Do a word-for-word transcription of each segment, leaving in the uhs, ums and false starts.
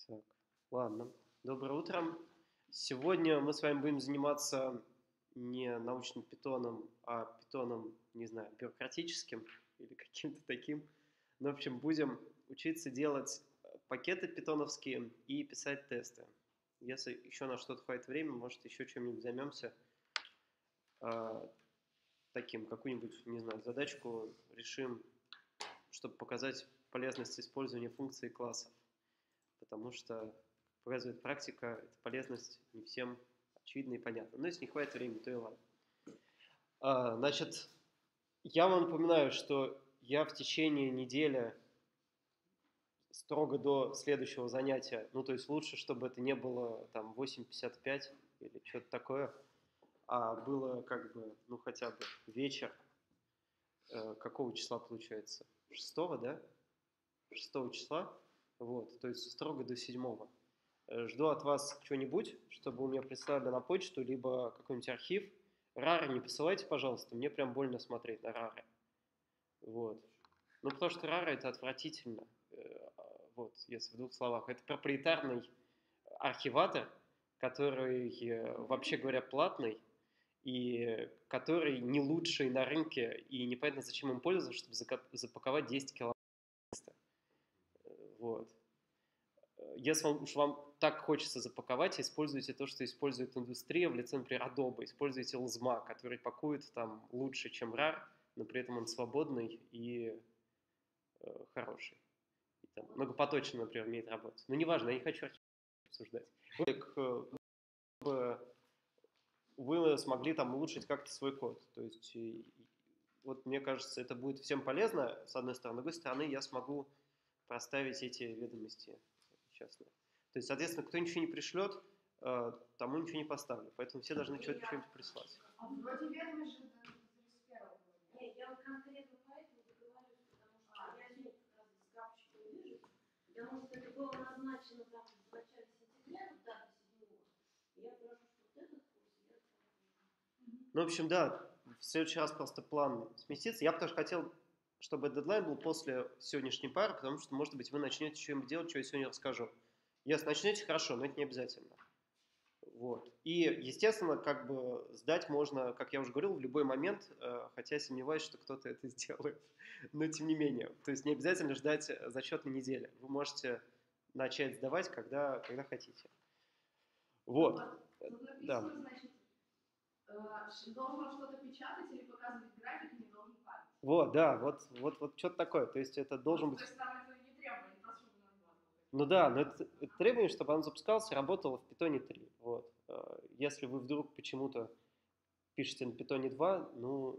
Так, ладно. Доброе утро. Сегодня мы с вами будем заниматься не научным питоном, а питоном, не знаю, бюрократическим или каким-то таким. Ну, в общем, будем учиться делать пакеты питоновские и писать тесты. Если еще на что-то хватит времени, может, еще чем-нибудь займемся. А, таким, какую-нибудь, не знаю, задачку решим, чтобы показать полезность использования функций классов. Потому что, показывает практика, эта полезность не всем очевидна и понятна. Но если не хватит времени, то и ладно. А, значит, я вам напоминаю, что я в течение недели строго до следующего занятия, ну, то есть лучше, чтобы это не было там восемь пятьдесят пять или что-то такое, а было как бы, ну, хотя бы вечер. Э, какого числа получается? Шестого, да? Шестого числа. Вот, то есть строго до седьмого. Жду от вас что-нибудь, чтобы вы мне прислали на почту, либо какой-нибудь архив. Рары не посылайте, пожалуйста, мне прям больно смотреть на рары. Вот. Ну, потому что рары это отвратительно. Вот, если в двух словах. Это проприетарный архиватор, который, вообще говоря, платный, и который не лучший на рынке, и непонятно, зачем им пользоваться, чтобы запаковать десять километров. Вот. Если уж вам так хочется запаковать, используйте то, что использует индустрия в лице, например, Adobe. Используйте Lzma, который пакует там лучше, чем rar, но при этом он свободный и э, хороший. И, там, многопоточный, например, умеет работать. Но неважно, я не хочу обсуждать. Чтобы вы смогли там улучшить как-то свой код. То есть, и, вот мне кажется, это будет всем полезно, с одной стороны. С другой стороны, я смогу проставить эти ведомости частные. То есть, соответственно, кто ничего не пришлет, тому ничего не поставлю. Поэтому все должны что-нибудь прислать. А вроде ведомость же до тридцать первого. Нет, я вот конкретно поэтому договорюсь, потому что я не как раз с графчиком вижу, потому что это было назначено там в начале сентября, вот дата седьмого. Я прошу, что вот этот курс я отправлю. Ну, в общем, да, в следующий раз просто план сместится. Я бы тоже хотел, чтобы дедлайн был после сегодняшней пары, потому что, может быть, вы начнете что-нибудь делать, что я сегодня расскажу. Если начнете, хорошо, но это не обязательно. Вот. И, естественно, как бы сдать можно, как я уже говорил, в любой момент, хотя сомневаюсь, что кто-то это сделает. Но тем не менее. То есть не обязательно ждать зачетной недели. Вы можете начать сдавать, когда, когда хотите. Вот. Тут написано, да. Значит, должен что-то печатать или показывать график, не должен память. Вот, да, вот, вот, вот что-то такое. То есть это должен быть... То есть там это не требование, просто чтобы у нас было. Ну да, но это, это требование, чтобы он запускался и работал в Python три. Вот. Если вы вдруг почему-то пишете на Python два, ну,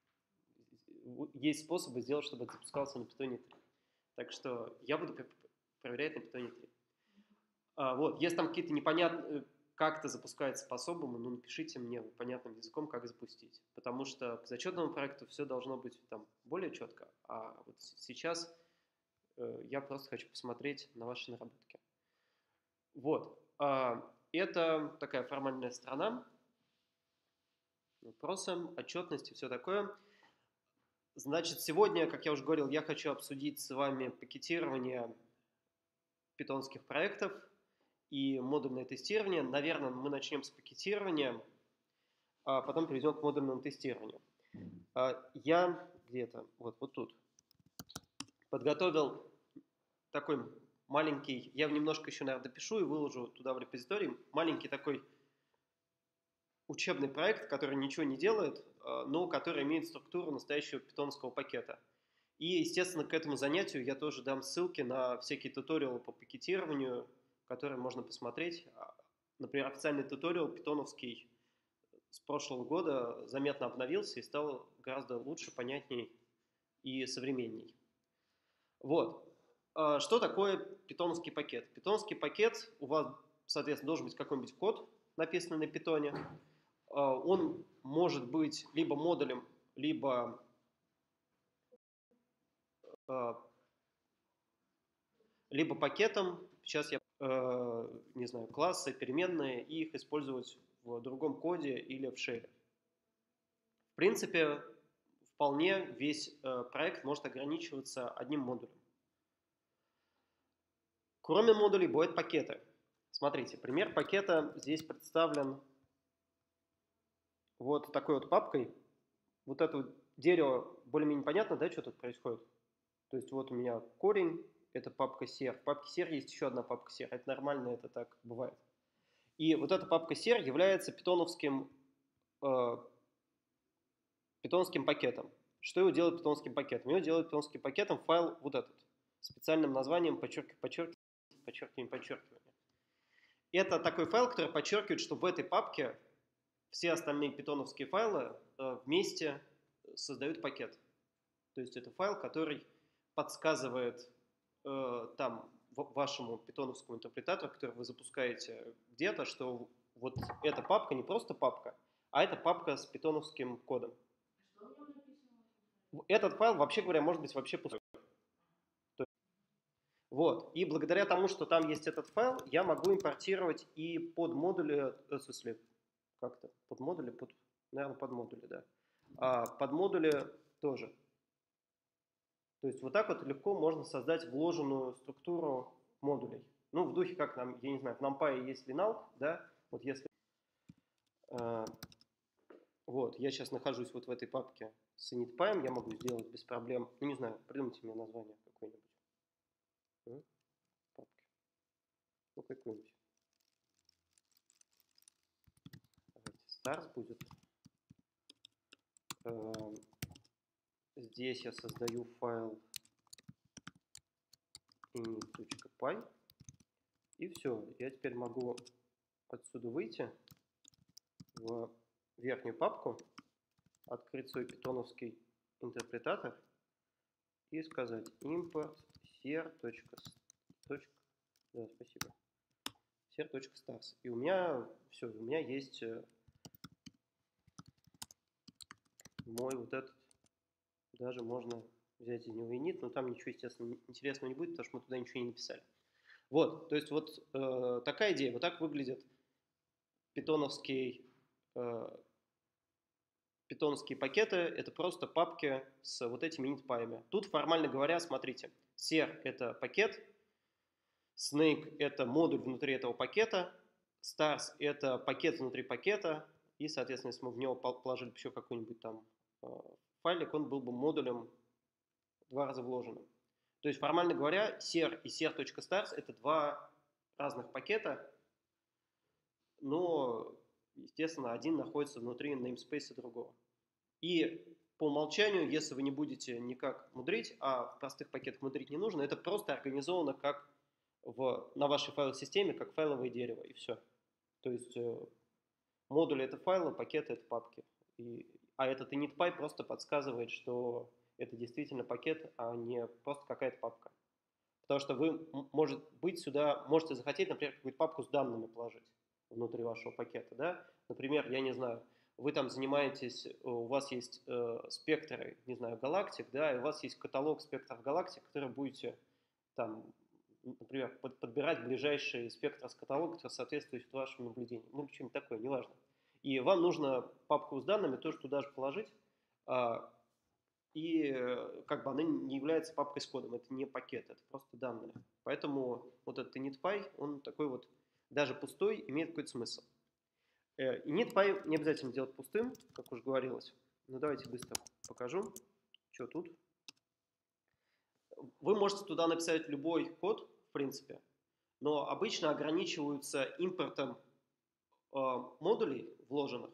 есть способы сделать, чтобы это запускался на Python три. Так что я буду проверять на Python три. А, вот, если там какие-то непонятные, как это запускается по-особому, ну, напишите мне понятным языком, как запустить. Потому что к зачетному проекту все должно быть там более четко. А вот сейчас э, я просто хочу посмотреть на ваши наработки. Вот. А, это такая формальная сторона. Вопросы, отчетности, все такое. Значит, сегодня, как я уже говорил, я хочу обсудить с вами пакетирование питонских проектов и модульное тестирование. Наверное, мы начнем с пакетирования, а потом перейдем к модульному тестированию. Я где-то, вот, вот тут, подготовил такой маленький, я немножко еще, наверное, допишу и выложу туда в репозиторий, маленький такой учебный проект, который ничего не делает, но который имеет структуру настоящего питонского пакета. И, естественно, к этому занятию я тоже дам ссылки на всякие туториалы по пакетированию, которые можно посмотреть. Например, официальный туториал питоновский с прошлого года заметно обновился и стал гораздо лучше, понятней и современней. Вот. Что такое питоновский пакет? Питоновский пакет, у вас, соответственно, должен быть какой-нибудь код, написанный на питоне. Он может быть либо модулем, либо либо пакетом. Сейчас я, не знаю, классы, переменные, и их использовать в другом коде или в шеле. В принципе, вполне весь проект может ограничиваться одним модулем. Кроме модулей бывают пакеты. Смотрите, пример пакета здесь представлен вот такой вот папкой. Вот это вот дерево более-менее понятно, да, что тут происходит? То есть вот у меня корень, это папка ser. В папке ser есть еще одна папка ser. Это нормально, это так бывает. И вот эта папка ser является питоновским, э, питоновским пакетом. Что его делает питоновским пакетом? Его делает питоновским пакетом файл вот этот, специальным названием подчеркивание, подчеркивание, подчеркивание, подчеркивание. Это такой файл, который подчеркивает, что в этой папке все остальные питоновские файлы э, вместе создают пакет. То есть это файл, который подсказывает э, там вашему питоновскому интерпретатору, который вы запускаете где-то, что вот эта папка не просто папка, а это папка с питоновским кодом. Что в нем написано? Этот файл, вообще говоря, может быть вообще пустой. Вот. И благодаря тому, что там есть этот файл, я могу импортировать и под модули, в смысле, как-то, под модули, под, наверное, под модули, да. А под модули тоже. То есть вот так вот легко можно создать вложенную структуру модулей. Ну, в духе, как нам, я не знаю, в NumPy есть linalg, да, вот если... Э, вот, я сейчас нахожусь вот в этой папке с initpy, я могу сделать без проблем, ну, не знаю, придумайте мне название какое-нибудь. Папки. Ну, какой-нибудь. Давайте, stars будет. Э, здесь я создаю файл init.py. И все, я теперь могу отсюда выйти в верхнюю папку, открыть свой питоновский интерпретатор и сказать import ser. Да, спасибо. ser.stars. И у меня все, у меня есть мой вот этот, даже можно взять из него init, но там ничего, естественно, интересного не будет, потому что мы туда ничего не написали. Вот, то есть вот э, такая идея. Вот так выглядит питоновский, э, питоновские пакеты. Это просто папки с вот этими initpy. Тут, формально говоря, смотрите, ser – это пакет, snake – это модуль внутри этого пакета, stars – это пакет внутри пакета, и, соответственно, если мы в него положили еще какой-нибудь там э, файлик, он был бы модулем два раза вложенным. То есть, формально говоря, ser и ser.stars – это два разных пакета, но, естественно, один находится внутри namespace другого. И по умолчанию, если вы не будете никак мудрить, а в простых пакетах мудрить не нужно, это просто организовано как в, на вашей файл-системе, как файловое дерево, и все. То есть э, модули – это файлы, пакеты – это папки. И, а этот initpy просто подсказывает, что это действительно пакет, а не просто какая-то папка. Потому что вы, может быть, сюда можете захотеть, например, какую-то папку с данными положить внутри вашего пакета. Да? Например, я не знаю, вы там занимаетесь, у вас есть э, спектры, не знаю, галактик, да, и у вас есть каталог спектров галактик, которые будете там, например, под, подбирать ближайшие спектры с каталога, которые соответствуют вашим наблюдениям. Ну, что-нибудь такое, неважно. И вам нужно папку с данными тоже туда же положить. А, и как бы она не является папкой с кодом, это не пакет, это просто данные. Поэтому вот этот initpy, он такой вот, даже пустой, имеет какой-то смысл. Initpy не обязательно делать пустым, как уже говорилось. Но давайте быстро покажу, что тут. Вы можете туда написать любой код, в принципе, но обычно ограничиваются импортом э, модулей вложенных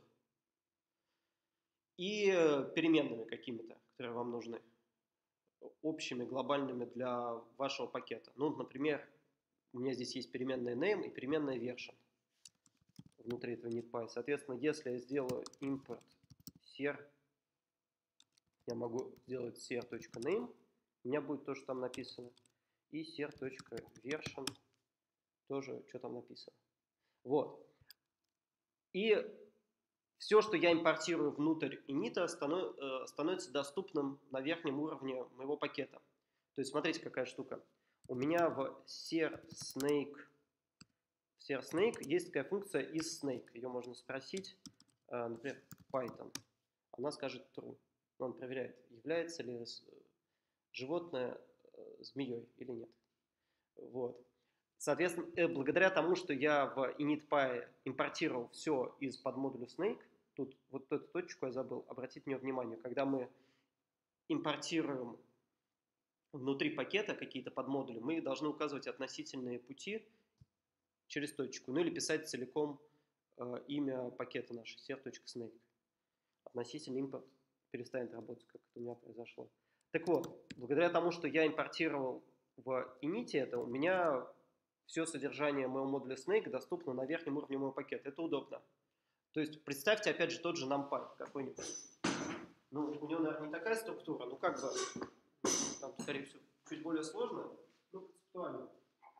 и переменными какими-то, которые вам нужны, общими, глобальными для вашего пакета. Ну, например, у меня здесь есть переменная name и переменная version внутри этого initpy. Соответственно, если я сделаю import ser, я могу сделать ser.name, у меня будет то, что там написано, и ser.version тоже, что там написано. Вот. И все, что я импортирую внутрь init, становится доступным на верхнем уровне моего пакета. То есть, смотрите, какая штука. У меня в ser.snake, в ser.snake есть такая функция isSnake. Ее можно спросить, например, Python. Она скажет true. Он проверяет, является ли животное змеей или нет. Вот. Соответственно, э, благодаря тому, что я в init.py импортировал все из подмодуля Snake, тут вот эту точку я забыл, обратить на нее внимание, когда мы импортируем внутри пакета какие-то подмодули, мы должны указывать относительные пути через точку, ну или писать целиком э, имя пакета нашей, ser.snake. Относительный импорт перестанет работать, как это у меня произошло. Так вот, благодаря тому, что я импортировал в init это, у меня все содержание моего модуля Snake доступно на верхнем уровне моего пакета. Это удобно. То есть представьте, опять же, тот же NumPy какой-нибудь. Ну, у него, наверное, не такая структура, ну как бы, там, скорее всего, чуть более сложно, ну, концептуально.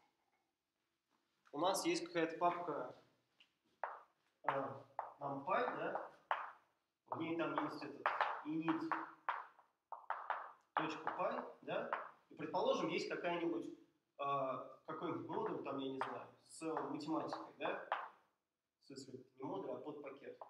У нас есть какая-то папка э, NumPy, да, в ней там есть этот init.py, да, и, предположим, есть какая-нибудь, э, какой-нибудь модуль, там, я не знаю, с математикой, да, в смысле, не модуль, а подпакет.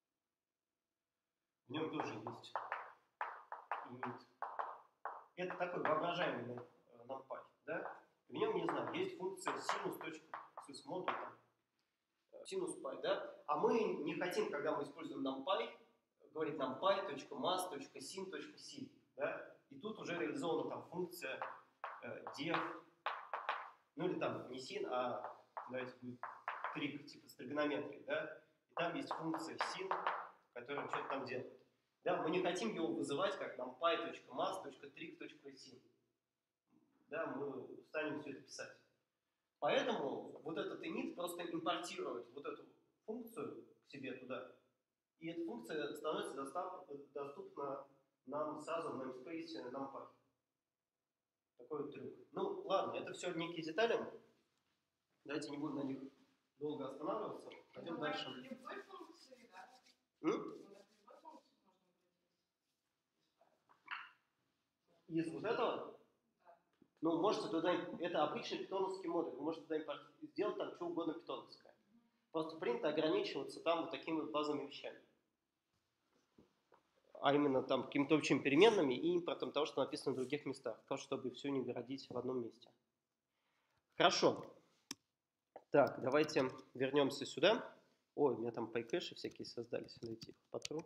В нем тоже есть init. Это такой воображаемый NumPy, да? В нем, не знаю, есть функция sinus. Модуль, там, sinus.py, да? А мы не хотим, когда мы используем NumPy, говорить numpy.mass.sin.sin, да? И тут уже реализована там функция э, def, ну или там не sin, а давайте будет трик, типа с тригонометрией, да? И там есть функция sin, которая что-то там делает. Да, мы не хотим его вызывать как numpy.mass.trick.sin. Да, мы станем все это писать. Поэтому вот этот init просто импортирует вот эту функцию к себе туда, и эта функция становится доступна нам сразу в namespace NumPy. Такой вот трюк. Ну, ладно, это все некие детали. Давайте не будем на них долго останавливаться. Пойдем Ну, дальше. Любой функции, да? М? Из вот этого? Ну, можете туда, это обычный питоновский модуль, вы можете туда сделать там что угодно питоновское. Просто принято ограничиваться там вот такими вот базовыми вещами. А именно там какими-то общими переменными и импортом того, что написано в других местах, просто чтобы все не городить в одном месте. Хорошо. Так, давайте вернемся сюда. Ой, у меня там пайкэши всякие создались, давайте их потру.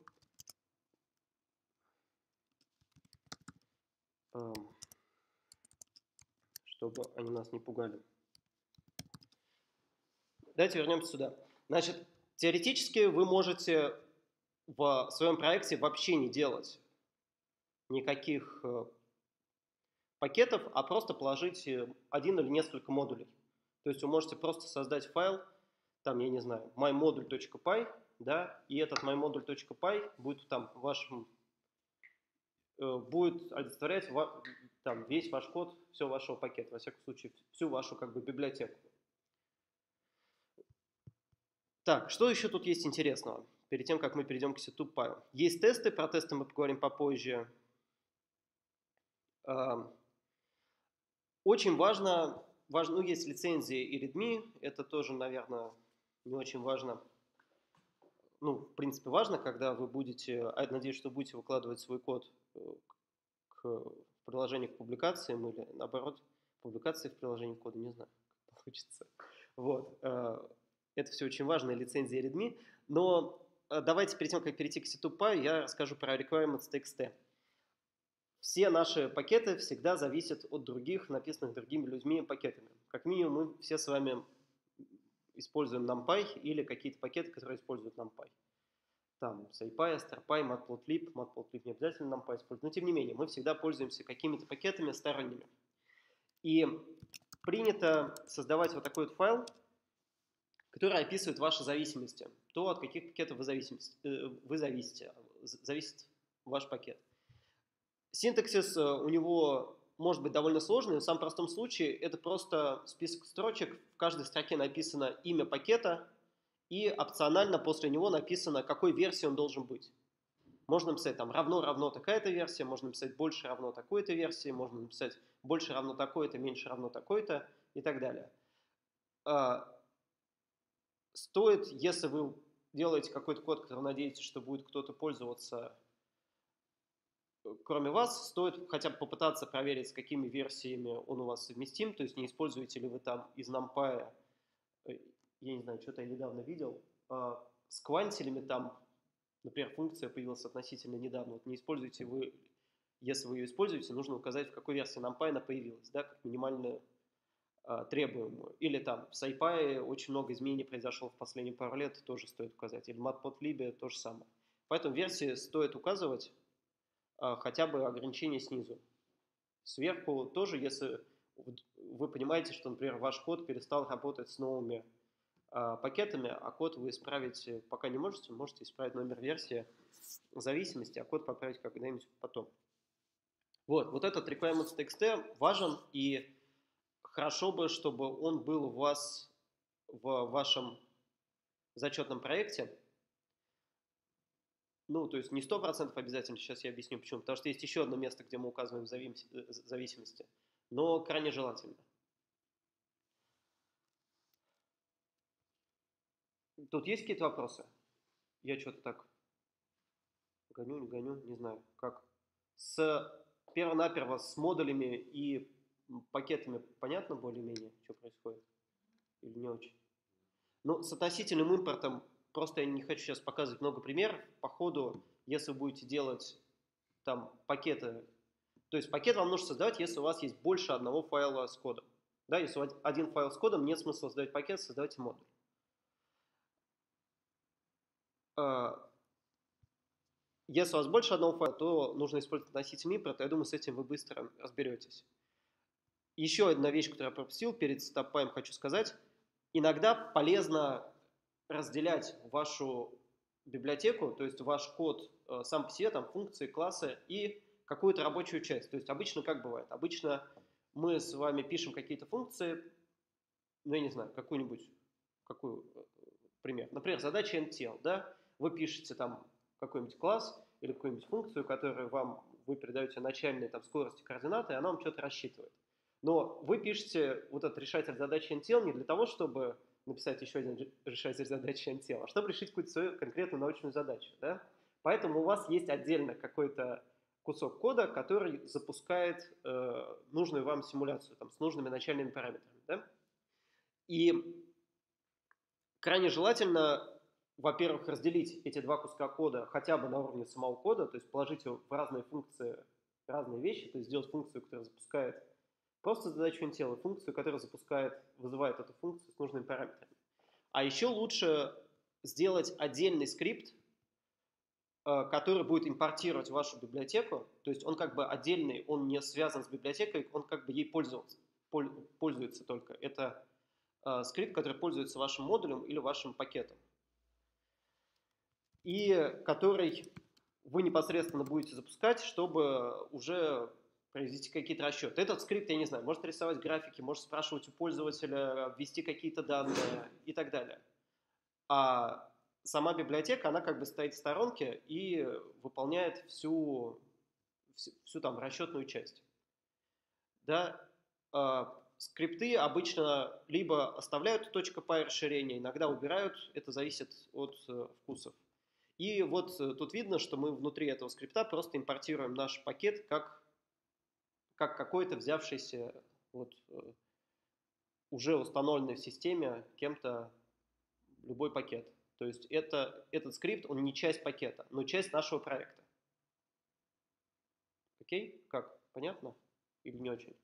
Чтобы они нас не пугали. Давайте вернемся сюда. Значит, теоретически вы можете в своем проекте вообще не делать никаких пакетов, а просто положить один или несколько модулей. То есть вы можете просто создать файл, там, я не знаю, mymodule.py, да, и этот mymodule.py будет там вашим, будет олицетворять там весь ваш код, все вашего пакета, во всяком случае, всю вашу как бы библиотеку. Так, что еще тут есть интересного, перед тем, как мы перейдем к setup.py? Есть тесты, про тесты мы поговорим попозже. Очень важно, важно, ну, есть лицензии и readme, это тоже, наверное, не очень важно. Ну, в принципе, важно, когда вы будете, я надеюсь, что будете выкладывать свой код к приложению к публикациям или, наоборот, публикации в приложении кода, не знаю, как получится. Вот. Это все очень важно, лицензия readme. Но давайте перед тем, как перейти к setup.py, я расскажу про requirements.txt. Все наши пакеты всегда зависят от других, написанных другими людьми пакетами. Как минимум, мы все с вами используем NumPy или какие-то пакеты, которые используют NumPy. Там SciPy, StarPy, Matplotlib. Matplotlib не обязательно NumPy использует, но тем не менее, мы всегда пользуемся какими-то пакетами сторонними. И принято создавать вот такой вот файл, который описывает ваши зависимости. То, от каких пакетов вы, вы зависите, зависит ваш пакет. Синтаксис у него может быть довольно сложный, но в самом простом случае это просто список строчек, в каждой строке написано имя пакета, и опционально после него написано, какой версии он должен быть. Можно написать там равно-равно такая-то версия, можно написать больше равно такой-то версии, можно написать больше равно такой-то, меньше равно такой-то и так далее. Стоит, если вы делаете какой-то код, который надеетесь, что будет кто-то пользоваться кроме вас, стоит хотя бы попытаться проверить, с какими версиями он у вас совместим, то есть не используете ли вы там из NumPy, я не знаю, что-то я недавно видел, с квантилями там, например, функция появилась относительно недавно, вот не используете вы, если вы ее используете, нужно указать, в какой версии NumPy она появилась, да, как минимальную требуемую. Или там в SciPy очень много изменений произошло в последние пару лет, тоже стоит указать. Или Matplotlib то же самое. Поэтому версии стоит указывать а, хотя бы ограничения снизу. Сверху тоже, если вы понимаете, что, например, ваш код перестал работать с новыми а, пакетами, а код вы исправить пока не можете, можете исправить номер версии в зависимости, а код поправить когда-нибудь потом. Вот, вот этот requirements.txt важен, и хорошо бы, чтобы он был у вас в вашем зачетном проекте. Ну, то есть не сто процентов обязательно, сейчас я объясню почему. Потому что есть еще одно место, где мы указываем зависимости, но крайне желательно. Тут есть какие-то вопросы? Я что-то так гоню, не гоню, не знаю, как. С перво-наперво с модулями и пакетами понятно более-менее, что происходит? Или не очень? Ну, с относительным импортом, просто я не хочу сейчас показывать много примеров. По ходу, если вы будете делать там пакеты, то есть пакет вам нужно создавать, если у вас есть больше одного файла с кодом. Да, если у вас один файл с кодом, нет смысла создавать пакет, создавайте модуль. Если у вас больше одного файла, то нужно использовать относительный импорт, я думаю, с этим вы быстро разберетесь. Еще одна вещь, которую я пропустил, перед стопаем хочу сказать. Иногда полезно разделять вашу библиотеку, то есть ваш код э, сам по себе, там функции, классы и какую-то рабочую часть. То есть обычно как бывает? Обычно мы с вами пишем какие-то функции, ну я не знаю, какую-нибудь, какую, пример. Например, задача эн ти эл, да? Вы пишете там какой-нибудь класс или какую-нибудь функцию, которую вам, вы передаете начальные там скорости координаты, и она вам что-то рассчитывает. Но вы пишете вот этот решатель задачи эн ти эл не для того, чтобы написать еще один решатель задачи эн ти эл, а чтобы решить какую-то свою конкретную научную задачу. Да? Поэтому у вас есть отдельно какой-то кусок кода, который запускает э, нужную вам симуляцию там, с нужными начальными параметрами. Да? И крайне желательно, во-первых, разделить эти два куска кода хотя бы на уровне самого кода, то есть положить его в разные функции, разные вещи, то есть сделать функцию, которая запускает просто задачу эн ти эл, и функцию, которая запускает, вызывает эту функцию с нужными параметрами. А еще лучше сделать отдельный скрипт, который будет импортировать вашу библиотеку, то есть он как бы отдельный, он не связан с библиотекой, он как бы ей пользуется, пользуется только. Это скрипт, который пользуется вашим модулем или вашим пакетом, и который вы непосредственно будете запускать, чтобы уже произвести какие-то расчеты. Этот скрипт, я не знаю, может рисовать графики, может спрашивать у пользователя, ввести какие-то данные и так далее. А сама библиотека, она как бы стоит в сторонке и выполняет всю, всю, всю там расчетную часть. Да? Скрипты обычно либо оставляют .py расширение, иногда убирают, это зависит от э, вкусов. И вот э, тут видно, что мы внутри этого скрипта просто импортируем наш пакет как, как какой-то взявшийся, вот, э, уже установленный в системе кем-то любой пакет. То есть это, этот скрипт, он не часть пакета, но часть нашего проекта. Окей? Как? Понятно? Или не очень?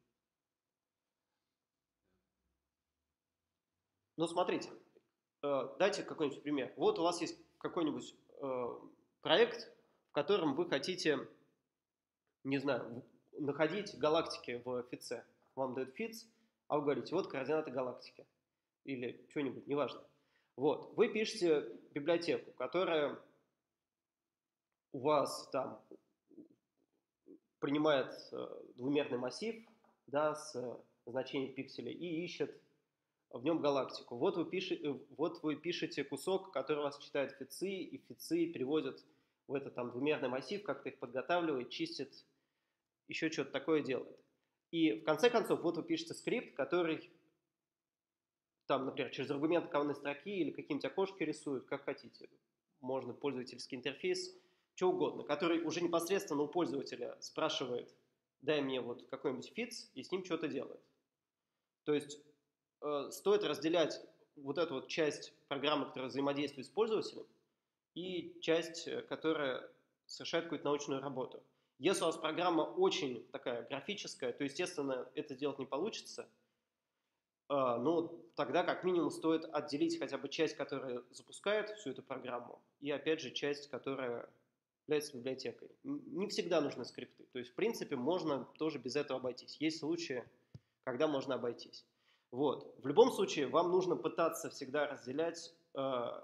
Ну, смотрите, дайте какой-нибудь пример. Вот у вас есть какой-нибудь проект, в котором вы хотите, не знаю, находить галактики в фитце. Вам дают фитц, а вы говорите, вот координаты галактики. Или что-нибудь, неважно. Вот, вы пишете библиотеку, которая у вас там принимает двумерный массив, да, с значением пикселей и ищет в нем галактику. Вот вы, пишете, вот вы пишете кусок, который у вас читает фитцы, и фитцы переводят в этот там двумерный массив, как-то их подготавливает, чистит, еще что-то такое делает. И в конце концов, вот вы пишете скрипт, который там, например, через аргумент колонной строки или какие-нибудь окошки рисует, как хотите. Можно пользовательский интерфейс что угодно, который уже непосредственно у пользователя спрашивает, дай мне вот какой-нибудь фитс, и с ним что-то делает. То есть э, стоит разделять вот эту вот часть программы, которая взаимодействует с пользователем, и часть, которая совершает какую-то научную работу. Если у вас программа очень такая графическая, то, естественно, это сделать не получится. Э, ну, тогда как минимум стоит отделить хотя бы часть, которая запускает всю эту программу, и опять же часть, которая является библиотекой. Не всегда нужны скрипты. То есть, в принципе, можно тоже без этого обойтись. Есть случаи, когда можно обойтись. Вот. В любом случае, вам нужно пытаться всегда разделять, э,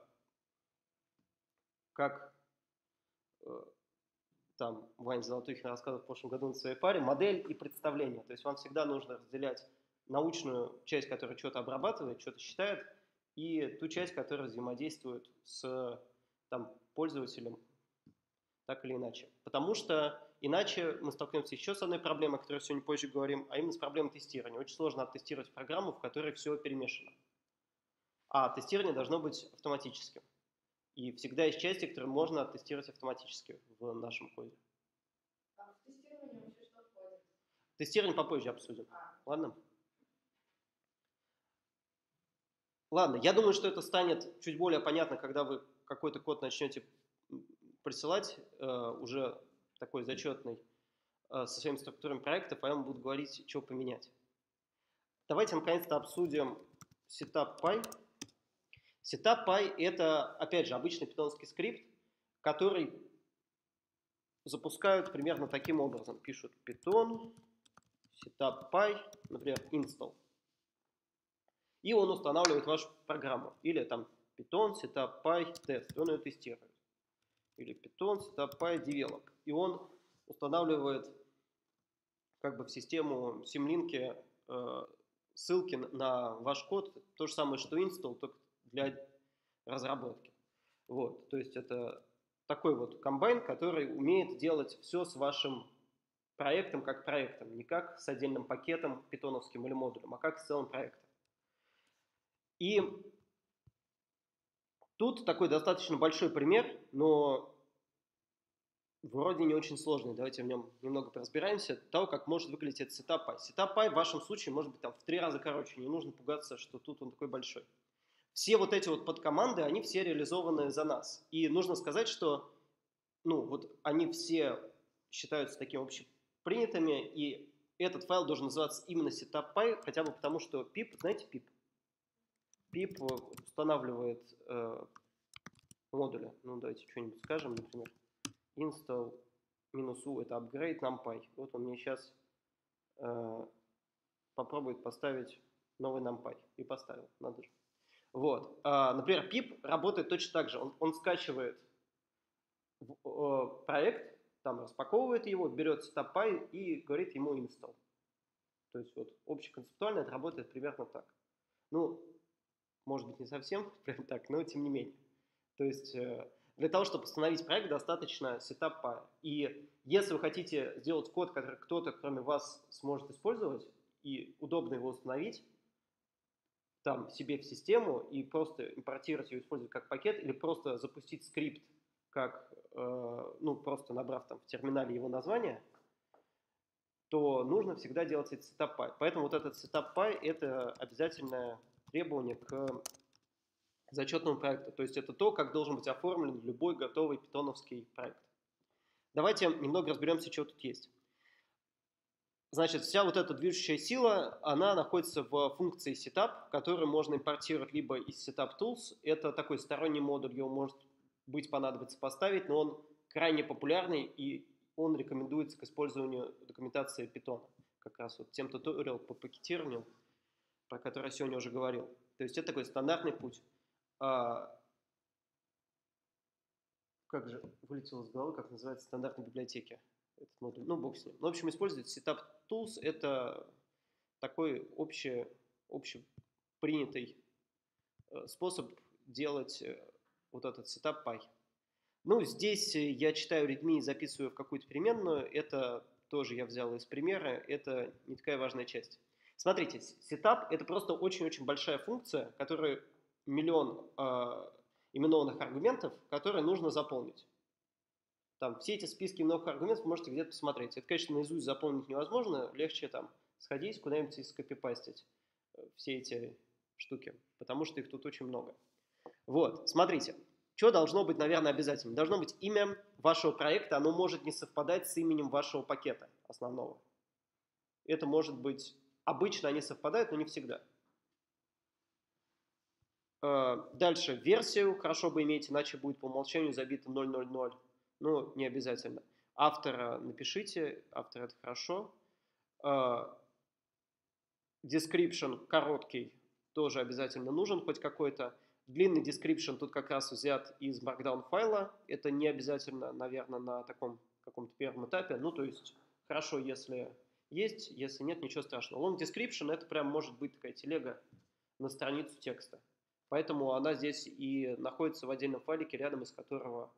как э, там Ваня Золотухин рассказывал в прошлом году на своей паре, модель и представление. То есть вам всегда нужно разделять научную часть, которая что-то обрабатывает, что-то считает, и ту часть, которая взаимодействует с там, пользователем, так или иначе. Потому что иначе мы столкнемся еще с одной проблемой, о которой сегодня позже говорим, а именно с проблемой тестирования. Очень сложно оттестировать программу, в которой все перемешано. А тестирование должно быть автоматическим. И всегда есть части, которые можно оттестировать автоматически в нашем коде. А в тестирование вообще что входит? Тестирование попозже обсудим. А. Ладно? Ладно, я думаю, что это станет чуть более понятно, когда вы какой-то код начнете присылать, э, уже такой зачетный, э, со своими структурами проектов, а я вам буду говорить, что поменять. Давайте наконец-то обсудим setup.py. setup.py – это, опять же, обычный питоновский скрипт, который запускают примерно таким образом. Пишут python, setup.py, например, install. И он устанавливает вашу программу. Или там python, setup.py, test. И он ее тестирует. Или Python, setup.py, develop. И он устанавливает как бы в систему симлинки э, ссылки на ваш код. То же самое, что install, только для разработки. Вот. То есть это такой вот комбайн, который умеет делать все с вашим проектом как проектом. Не как с отдельным пакетом питоновским или модулем, а как с целым проектом. И тут такой достаточно большой пример, но вроде не очень сложный. Давайте в нем немного поразбираемся. Того, как может выглядеть этот setup.py. setup.py в вашем случае может быть там в три раза короче. Не нужно пугаться, что тут он такой большой. Все вот эти вот подкоманды, они все реализованы за нас. И нужно сказать, что ну, вот они все считаются такими общепринятыми, и этот файл должен называться именно setup.py, хотя бы потому, что pip, знаете pip? Pip устанавливает э, модули. Ну, давайте что-нибудь скажем, например. Install минус u это upgrade numpy. Вот он мне сейчас э, попробует поставить новый numpy. И поставил. Надо же. Вот. А, например, pip работает точно так же. Он, он скачивает в, э, проект, там распаковывает его, берет setup.py и говорит ему install. То есть вот общеконцептуально это работает примерно так. Ну, может быть, не совсем прям так, но тем не менее. То есть э, для того, чтобы установить проект, достаточно setup.py. И если вы хотите сделать код, который кто-то, кроме вас, сможет использовать, и удобно его установить там себе в систему и просто импортировать ее, использовать как пакет, или просто запустить скрипт, как, э, ну, просто набрав там в терминале его название, то нужно всегда делать этот setup.py. Поэтому вот этот setup.py – это обязательное требование к зачетному проекту. То есть это то, как должен быть оформлен любой готовый питоновский проект. Давайте немного разберемся, что тут есть. Значит, вся вот эта движущая сила, она находится в функции setup, которую можно импортировать либо из setup tools. Это такой сторонний модуль, его может быть понадобится поставить, но он крайне популярный и он рекомендуется к использованию документации Python. Как раз вот тем туториал по пакетированию, про который я сегодня уже говорил. То есть это такой стандартный путь. А, как же вылетело из головы, как называется стандартной библиотеки этот модуль? Ну, бог с ним. Ну, в общем, использовать setup tools – это такой общий, общепринятый способ делать вот этот setup.py. Ну, здесь я читаю readme и записываю в какую-то переменную. Это тоже я взял из примера. Это не такая важная часть. Смотрите, setup – это просто очень-очень большая функция, которая миллион э, именованных аргументов, которые нужно заполнить. Там все эти списки многих аргументов вы можете где-то посмотреть. Это, конечно, наизусть запомнить невозможно, легче там сходить куда-нибудь и скопипастить все эти штуки, потому что их тут очень много. Вот, смотрите, что должно быть, наверное, обязательно? Должно быть имя вашего проекта, оно может не совпадать с именем вашего пакета основного. Это может быть, обычно они совпадают, но не всегда. Дальше, версию хорошо бы иметь, иначе будет по умолчанию забито ноль ноль ноль. Ну, не обязательно. Автора напишите, автор это хорошо. Description короткий тоже обязательно нужен, хоть какой-то. Длинный description тут как раз взят из Markdown файла. Это не обязательно, наверное, на таком каком-то первом этапе. Ну, то есть, хорошо, если есть, если нет, ничего страшного. Long description это прям может быть такая телега на страницу текста. Поэтому она здесь и находится в отдельном файлике, рядом из которого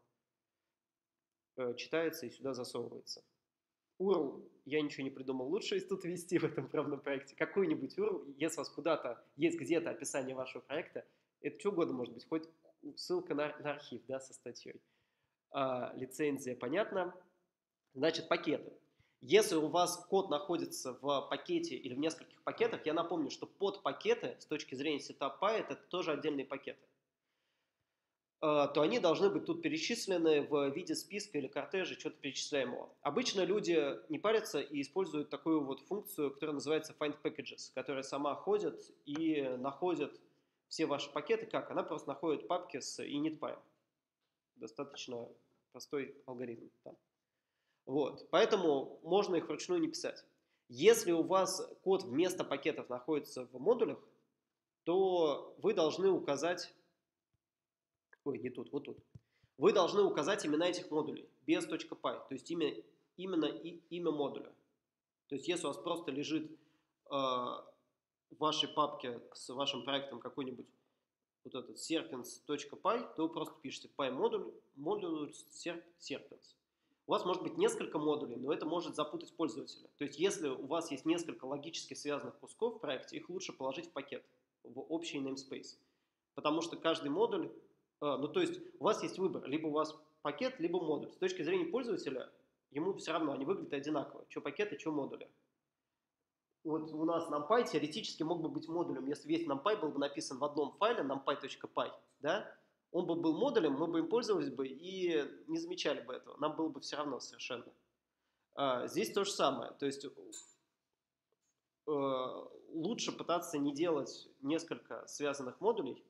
э, читается и сюда засовывается. ю ар эл я ничего не придумал лучше из тут ввести в этом правном проекте. Какой-нибудь ю ар эл, если у вас куда-то есть где-то описание вашего проекта, это что угодно может быть, хоть ссылка на, на архив, да, со статьей. А, лицензия, понятно. Значит, пакеты. Если у вас код находится в пакете или в нескольких пакетах, я напомню, что под пакеты с точки зрения setup.py это тоже отдельные пакеты, то они должны быть тут перечислены в виде списка или кортежа, что-то перечисляемого. Обычно люди не парятся и используют такую вот функцию, которая называется find packages, которая сама ходит и находит все ваши пакеты. Как? Она просто находит папки с init.py. Достаточно простой алгоритм там. Вот. Поэтому можно их вручную не писать. Если у вас код вместо пакетов находится в модулях, то вы должны указать... Ой, не тут, вот тут. Вы должны указать имена этих модулей без .py, то есть имя, именно и, имя модуля. То есть если у вас просто лежит э, в вашей папке с вашим проектом какой-нибудь вот этот serpents.py, то вы просто пишете py модуль, модуль serpents. У вас может быть несколько модулей, но это может запутать пользователя. То есть если у вас есть несколько логически связанных кусков в проекте, их лучше положить в пакет, в общий namespace. Потому что каждый модуль, ну то есть у вас есть выбор, либо у вас пакет, либо модуль. С точки зрения пользователя, ему все равно, они выглядят одинаково, что пакеты, что модули. Вот у нас NumPy теоретически мог бы быть модулем, если весь NumPy был бы написан в одном файле, numpy.py, да? Он бы был модулем, мы бы им пользовались бы и не замечали бы этого. Нам было бы все равно совершенно. А, здесь то же самое. То есть э, лучше пытаться не делать несколько связанных модулей.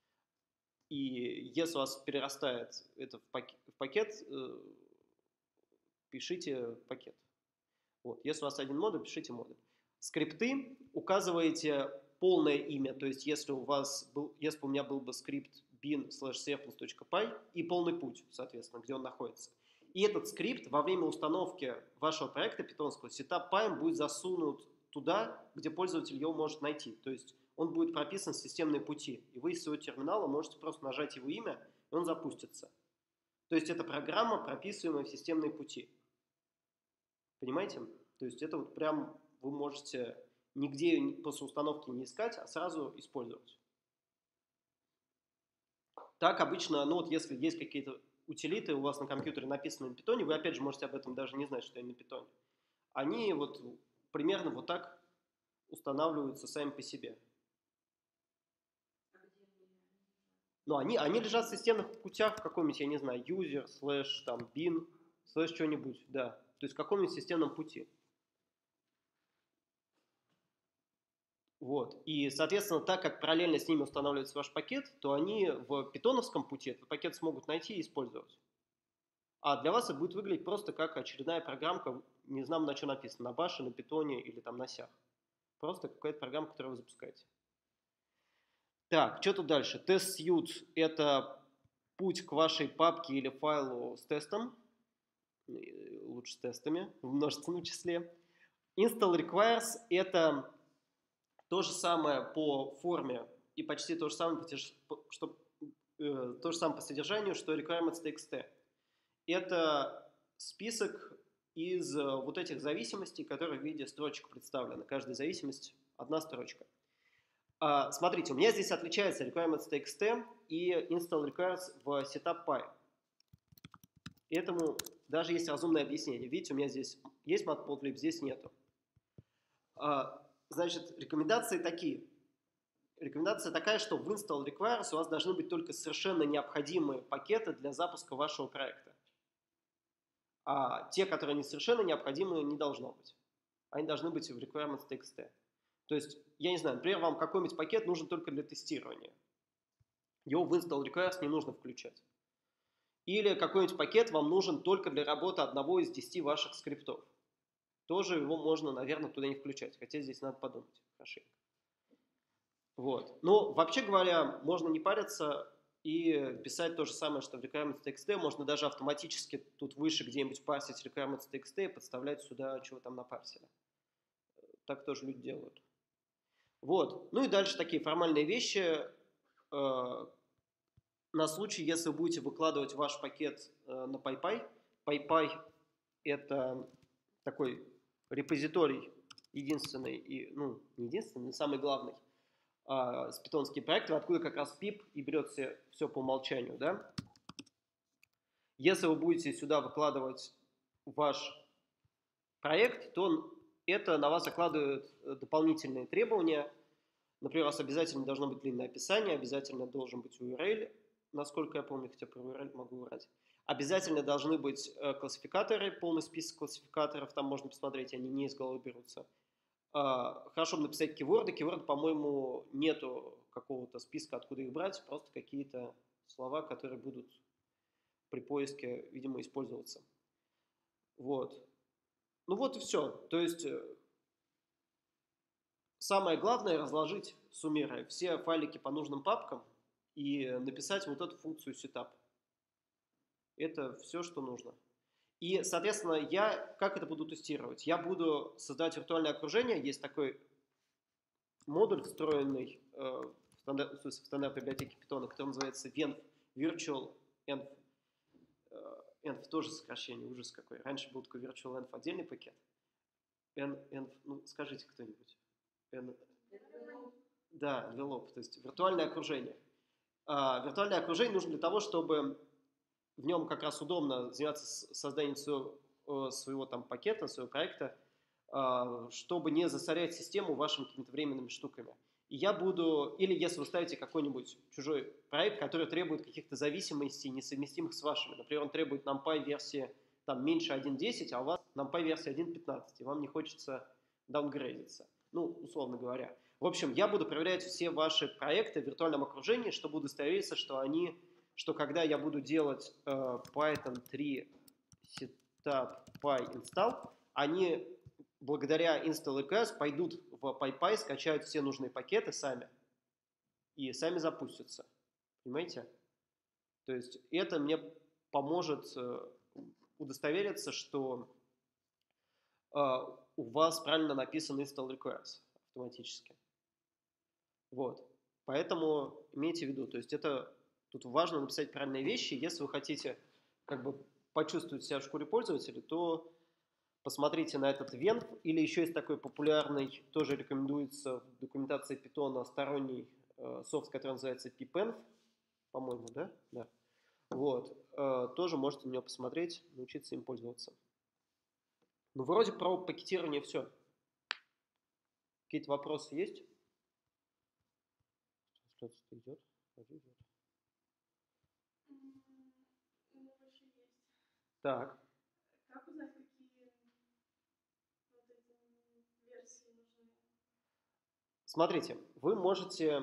И если у вас перерастает это в пакет, в пакет э, пишите пакет. Вот. Если у вас один модуль, пишите модуль. Скрипты указываете полное имя. То есть если у вас был, если бы у меня был бы скрипт bin slash serpents.py и полный путь, соответственно, где он находится. И этот скрипт во время установки вашего проекта питонского setup.py будет засунут туда, где пользователь его может найти. То есть он будет прописан в системные пути. И вы из своего терминала можете просто нажать его имя, и он запустится. То есть это программа, прописываемая в системные пути. Понимаете? То есть это вот прям вы можете нигде после установки не искать, а сразу использовать. Так обычно, ну вот если есть какие-то утилиты у вас на компьютере написаны на питоне, вы опять же можете об этом даже не знать, что они на питоне. Они вот примерно вот так устанавливаются сами по себе. Ну, они, они лежат в системных путях в каком-нибудь, я не знаю, user, слэш, там, bin, слэш, что-нибудь, да. То есть в каком-нибудь системном пути. Вот. И, соответственно, так как параллельно с ними устанавливается ваш пакет, то они в питоновском пути этот пакет смогут найти и использовать. А для вас это будет выглядеть просто как очередная программка, не знаю, на что написано, на баше, на питоне или там на сях. Просто какая-то программа, которую вы запускаете. Так, что тут дальше? TestSuite – это путь к вашей папке или файлу с тестом, лучше с тестами, в множественном числе. Install Requires – это то же самое по форме и почти то же самое по, что, э, то же самое по содержанию, что requirements.txt. Это список из э, вот этих зависимостей, которые в виде строчек представлены. Каждая зависимость – одна строчка. А, смотрите, у меня здесь отличается requirements.txt и install requires в setup.py. Этому даже есть разумное объяснение. Видите, у меня здесь есть matplotlib, здесь нету. А, значит, рекомендации такие. Рекомендация такая, что в install requires у вас должны быть только совершенно необходимые пакеты для запуска вашего проекта. А те, которые не совершенно необходимы, не должно быть. Они должны быть в requirements.txt. То есть, я не знаю, например, вам какой-нибудь пакет нужен только для тестирования. Его в install requires не нужно включать. Или какой-нибудь пакет вам нужен только для работы одного из десяти ваших скриптов. Тоже его можно, наверное, туда не включать. Хотя здесь надо подумать хорошенько. Вот. Но вообще говоря, можно не париться и писать то же самое, что в requirements.txt. Можно даже автоматически тут выше где-нибудь парсить requirements.txt и подставлять сюда, чего там напарсили. Так тоже люди делают. Вот. Ну и дальше такие формальные вещи. Э, на случай, если вы будете выкладывать ваш пакет э, на PyPy. PyPy это такой репозиторий единственный, и, ну, не единственный, но самый главный э, с питонские проекты, откуда как раз пип и берется все по умолчанию, да. Если вы будете сюда выкладывать ваш проект, то это на вас закладывает дополнительные требования. Например, у вас обязательно должно быть длинное описание, обязательно должен быть ю ар эл, насколько я помню, хотя про ю ар эл могу врать. Обязательно должны быть э, классификаторы, полный список классификаторов, там можно посмотреть, они не из головы берутся. Э, хорошо бы написать кейворды. Кейворды, по-моему, нету какого-то списка, откуда их брать, просто какие-то слова, которые будут при поиске, видимо, использоваться. Вот. Ну вот и все. То есть самое главное разложить, суммируя все файлики по нужным папкам и написать вот эту функцию setup. Это все, что нужно. И, соответственно, я как это буду тестировать? Я буду создавать виртуальное окружение. Есть такой модуль, встроенный э, в, стандарт, в стандартной библиотеке Python, который называется venv, Virtual Env. Env тоже сокращение, ужас какой. Раньше был такой Virtual Env отдельный пакет. Env, ну скажите кто-нибудь. N... Да, envelope, то есть виртуальное окружение. А, виртуальное окружение нужно для того, чтобы в нем как раз удобно заниматься созданием своего, своего там пакета, своего проекта, а, чтобы не засорять систему вашими какими-то временными штуками. И я буду, или если вы ставите какой-нибудь чужой проект, который требует каких-то зависимостей, несовместимых с вашими. Например, он требует NumPy версии там, меньше один точка десять, а у вас NumPy версия один точка пятнадцать, и вам не хочется даунгрейдиться. Ну, условно говоря. В общем, я буду проверять все ваши проекты в виртуальном окружении, чтобы удостовериться, что они, что когда я буду делать э, Python три setup py install, они благодаря install request пойдут в PyPy, скачают все нужные пакеты сами и сами запустятся. Понимаете? То есть это мне поможет э, удостовериться, что э, у вас правильно написан install request автоматически. Вот. Поэтому имейте в виду, то есть это тут важно написать правильные вещи. Если вы хотите как бы почувствовать себя в шкуре пользователя, то посмотрите на этот venv, или еще есть такой популярный, тоже рекомендуется в документации Python сторонний э, софт, который называется pipenv, по-моему, да? Да. Вот. Э, тоже можете на него посмотреть, научиться им пользоваться. Ну, вроде про пакетирование все. Какие-то вопросы есть? Трансляция идет? идет. Ну, больше есть. Так. Как узнать, какие вот эти версии нужны? Смотрите, вы можете,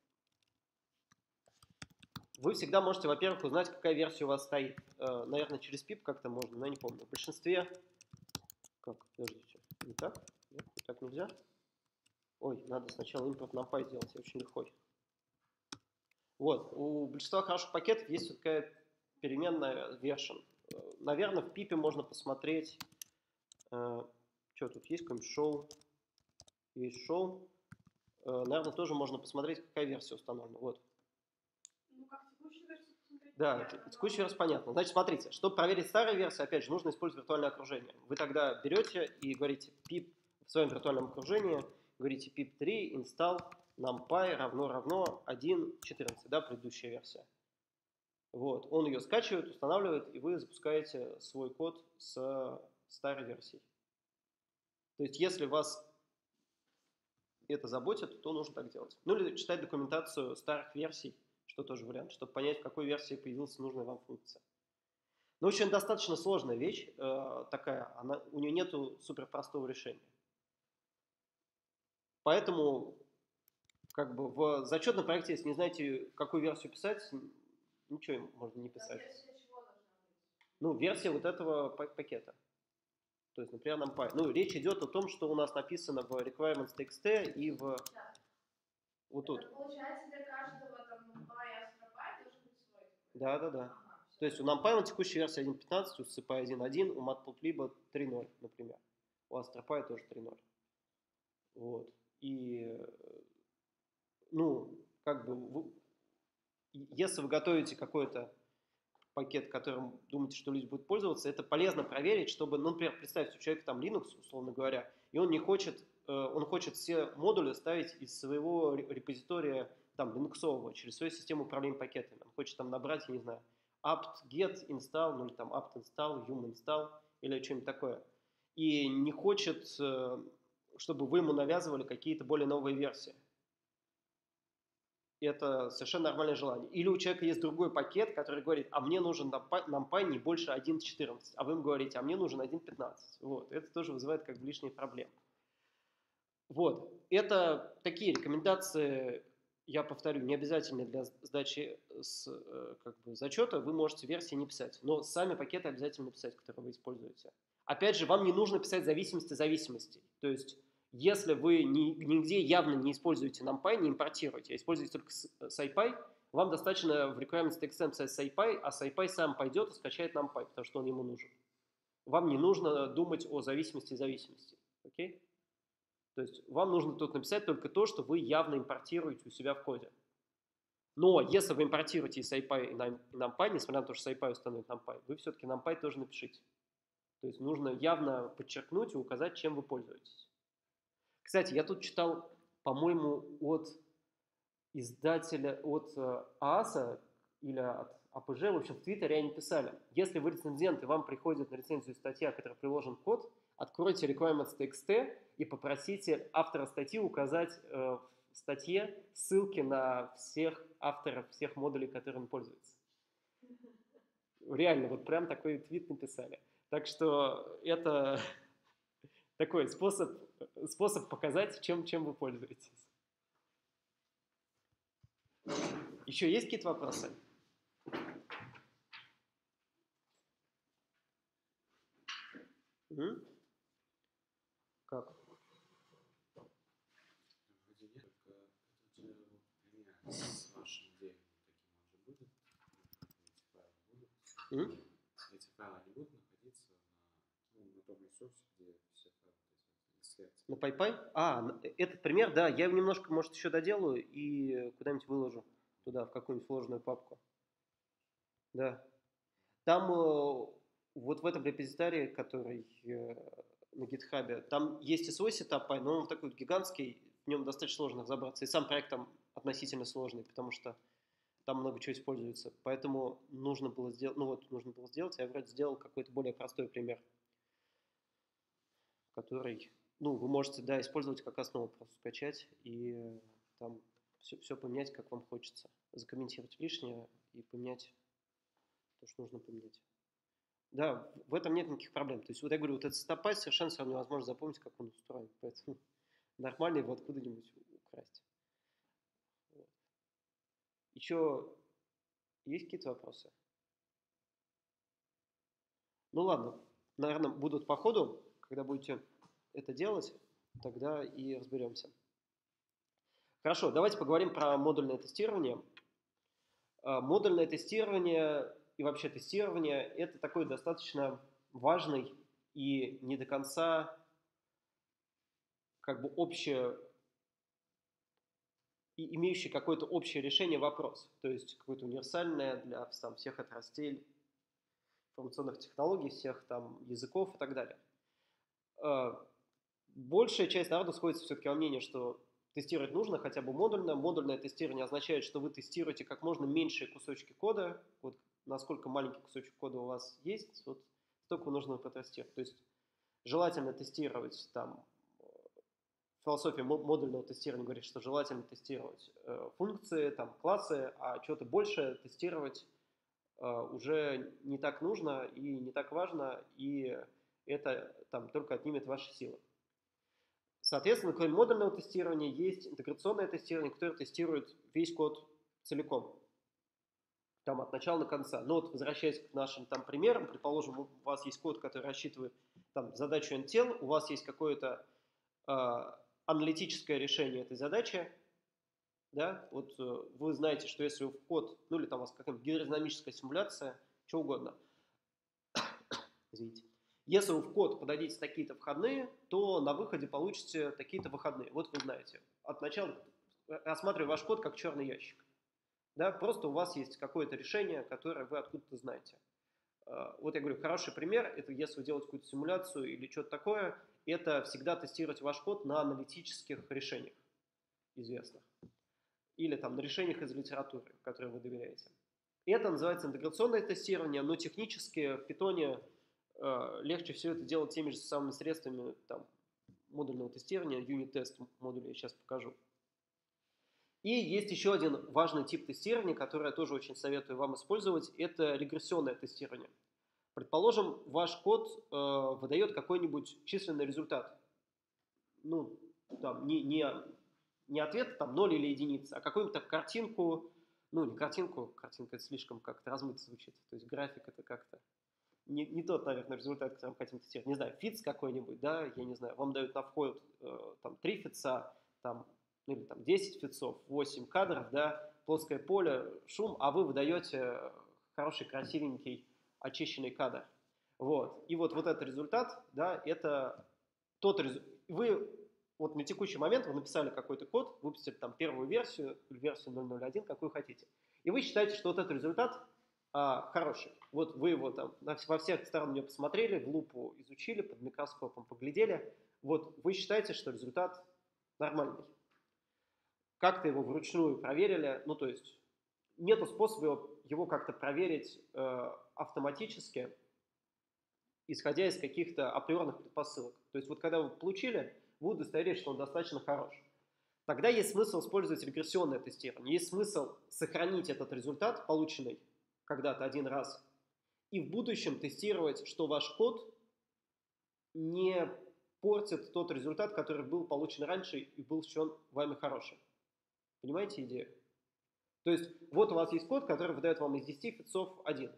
вы всегда можете, во-первых, узнать, какая версия у вас стоит. Наверное, через пип как-то можно, но я не помню. В большинстве... Как? Подождите. Не так? Нет, так нельзя? Ой, надо сначала импорт NumPy сделать, я очень лихой. Вот, у большинства хороших пакетов есть вот такая переменная version. Наверное, в пипе можно посмотреть, э, что тут есть, какой-нибудь show. Есть show. Э, наверное, тоже можно посмотреть, какая версия установлена. Вот. Ну, как текущую версию посмотреть? Да, текущая версия понятно. Значит, смотрите, чтобы проверить старую версию, опять же, нужно использовать виртуальное окружение. Вы тогда берете и говорите pip в своем виртуальном окружении, говорите пип три install NumPy равно равно один точка четырнадцать, да, предыдущая версия. Вот. Он ее скачивает, устанавливает, и вы запускаете свой код с старой версией. То есть, если вас это заботит, то нужно так делать. Ну или читать документацию старых версий, что тоже вариант, чтобы понять, в какой версии появилась нужная вам функция. Но очень достаточно сложная вещь э, такая, она, у нее нету суперпростого решения. Поэтому как бы в зачетном проекте, если не знаете, какую версию писать, ничего можно не писать. Ну, версия вот этого пакета. То есть, например, NumPy. Ну, речь идет о том, что у нас написано в requirements.txt и в Да. вот тут. Это получается, для каждого там NumPy и AstroPy должен быть свой. Да, да, да. Ага, То есть у NumPy текущая версия один точка пятнадцать, у SciPy один точка один, у Matplotlib три точка ноль, например. У AstroPy тоже три точка ноль. Вот. И, ну, как бы, вы, если вы готовите какой-то пакет, которым думаете, что люди будут пользоваться, это полезно проверить, чтобы, ну, например, представьте, у человека там Linux, условно говоря, и он не хочет, он хочет все модули ставить из своего репозитория, там, линуксового, через свою систему управления пакетами. Он хочет там набрать, я не знаю, apt-get install, ну, или там apt-install, yum-install, или что-нибудь такое. И не хочет, чтобы вы ему навязывали какие-то более новые версии. Это совершенно нормальное желание. Или у человека есть другой пакет, который говорит, а мне нужен NumPy не больше один точка четырнадцать, а вы ему говорите, а мне нужен один точка пятнадцать. Вот. Это тоже вызывает как бы лишние проблемы. Вот. Это такие рекомендации, я повторю, не обязательны для сдачи с, как бы, зачета. Вы можете версии не писать, но сами пакеты обязательно писать, которые вы используете. Опять же, вам не нужно писать зависимости зависимостей. То есть, если вы ни, нигде явно не используете NumPy, не импортируете, а используете только SciPy, вам достаточно в requirements.txt написать SciPy, а SciPy сам пойдет и скачает NumPy, потому что он ему нужен. Вам не нужно думать о зависимости зависимости. Окей? То есть вам нужно тут написать только то, что вы явно импортируете у себя в коде. Но если вы импортируете и SciPy, и NumPy, несмотря на то, что SciPy установит NumPy, вы все-таки NumPy тоже напишите. То есть нужно явно подчеркнуть и указать, чем вы пользуетесь. Кстати, я тут читал, по-моему, от издателя, от ААСа или от АПЖ, в общем, в Твиттере они писали, если вы рецензент и вам приходит на рецензию статья, в которой приложен код, откройте requirements.txt и попросите автора статьи указать э, в статье ссылки на всех авторов, всех модулей, которыми пользуется. Реально, вот прям такой твит написали. Так что это такой способ, способ показать, чем, чем вы пользуетесь. Еще есть какие-то вопросы? М? Как? Вроде нет, только это же пример с вашей идеей таким он же будет. Эти файлы будут. М? Эти файлы не будут находиться на, ну, на том ресурсе, где все файлы исследуются. На PyPy? А, этот пример, да, я его немножко, может, еще доделаю и куда-нибудь выложу туда, в какую-нибудь сложную папку. Да. Там э, вот в этом репозитории, который э, на GitHub, там есть и свой сетап Py, но он такой гигантский, в нем достаточно сложно разобраться. И сам проект там относительно сложный, потому что там много чего используется. Поэтому нужно было сделать, ну вот, нужно было сделать, я вроде сделал какой-то более простой пример, который, ну, вы можете, да, использовать как основу, просто скачать и там все, все поменять, как вам хочется. Закомментировать лишнее и поменять то, что нужно поменять. Да, в этом нет никаких проблем. То есть, вот я говорю, вот этот стопай совершенно все равно невозможно запомнить, как он устроен. Поэтому нормально его откуда-нибудь украсть. Вот. Еще есть какие-то вопросы? Ну ладно, наверное, будут по ходу, когда будете это делать, тогда и разберемся. Хорошо, давайте поговорим про модульное тестирование. Модульное тестирование и вообще тестирование – это такой достаточно важный и не до конца как бы общее, и имеющий какое-то общее решение вопрос, то есть какое-то универсальное для там, всех отраслей информационных технологий, всех там языков и так далее. Большая часть народа сходится все-таки во мнении, что тестировать нужно хотя бы модульно. Модульное тестирование означает, что вы тестируете как можно меньшие кусочки кода. Вот насколько маленький кусочек кода у вас есть, вот столько нужно протестировать. То есть желательно тестировать там, философия модульного тестирования говорит, что желательно тестировать э, функции, там, классы, а что-то большее тестировать э, уже не так нужно и не так важно, и это там только отнимет ваши силы. Соответственно, кроме модульного тестирования есть интеграционное тестирование, которое тестирует весь код целиком, там от начала до конца. Но вот возвращаясь к нашим там примерам, предположим, у вас есть код, который рассчитывает там задачу эн ти эл, у вас есть какое-то э, аналитическое решение этой задачи, да, вот э, вы знаете, что если в код, ну или там у вас какая-нибудь гидродинамическая симуляция, что угодно, извините, если вы в код подадите такие-то входные, то на выходе получите такие-то выходные. Вот вы знаете, от начала рассматриваю ваш код как черный ящик. Да, просто у вас есть какое-то решение, которое вы откуда-то знаете. Вот я говорю, хороший пример, это если вы делаете какую-то симуляцию или что-то такое, это всегда тестировать ваш код на аналитических решениях известных. Или там на решениях из литературы, которые вы доверяете. Это называется интеграционное тестирование, но технически в Python э, легче все это делать теми же самыми средствами там, модульного тестирования, юнит-тест модуля я сейчас покажу. И есть еще один важный тип тестирования, который я тоже очень советую вам использовать, это регрессионное тестирование. Предположим, ваш код э, выдает какой-нибудь численный результат. Ну, там, не, не, не ответ там ноль или единица, а какую-нибудь картинку, ну, не картинку, картинка это слишком как-то размыто звучит, то есть график это как-то не, не тот, наверное, результат, который мы хотим тестировать. Не знаю, фитс какой-нибудь, да, я не знаю, вам дают на вход э, там три фитса, там, ну или там десять фитсов, восемь кадров, да, плоское поле, шум, а вы выдаете хороший, красивенький, очищенный кадр. Вот. И вот, вот этот результат, да, это тот результат. Вы вот на текущий момент вы написали какой-то код, выпустили там первую версию, версию ноль ноль один, какую хотите. И вы считаете, что вот этот результат а, хороший. Вот вы его там во всех сторонах ее посмотрели, в лупу изучили, под микроскопом поглядели. Вот вы считаете, что результат нормальный. Как-то его вручную проверили, ну то есть нету способа его, его как-то проверить э, автоматически, исходя из каких-то априорных предпосылок. То есть вот когда вы получили, вы удостоверились, что он достаточно хорош. Тогда есть смысл использовать регрессионное тестирование. Есть смысл сохранить этот результат, полученный когда-то один раз, и в будущем тестировать, что ваш код не портит тот результат, который был получен раньше и был считан вами хорошим. Понимаете идею? То есть вот у вас есть код, который выдает вам из десяти фитсов один.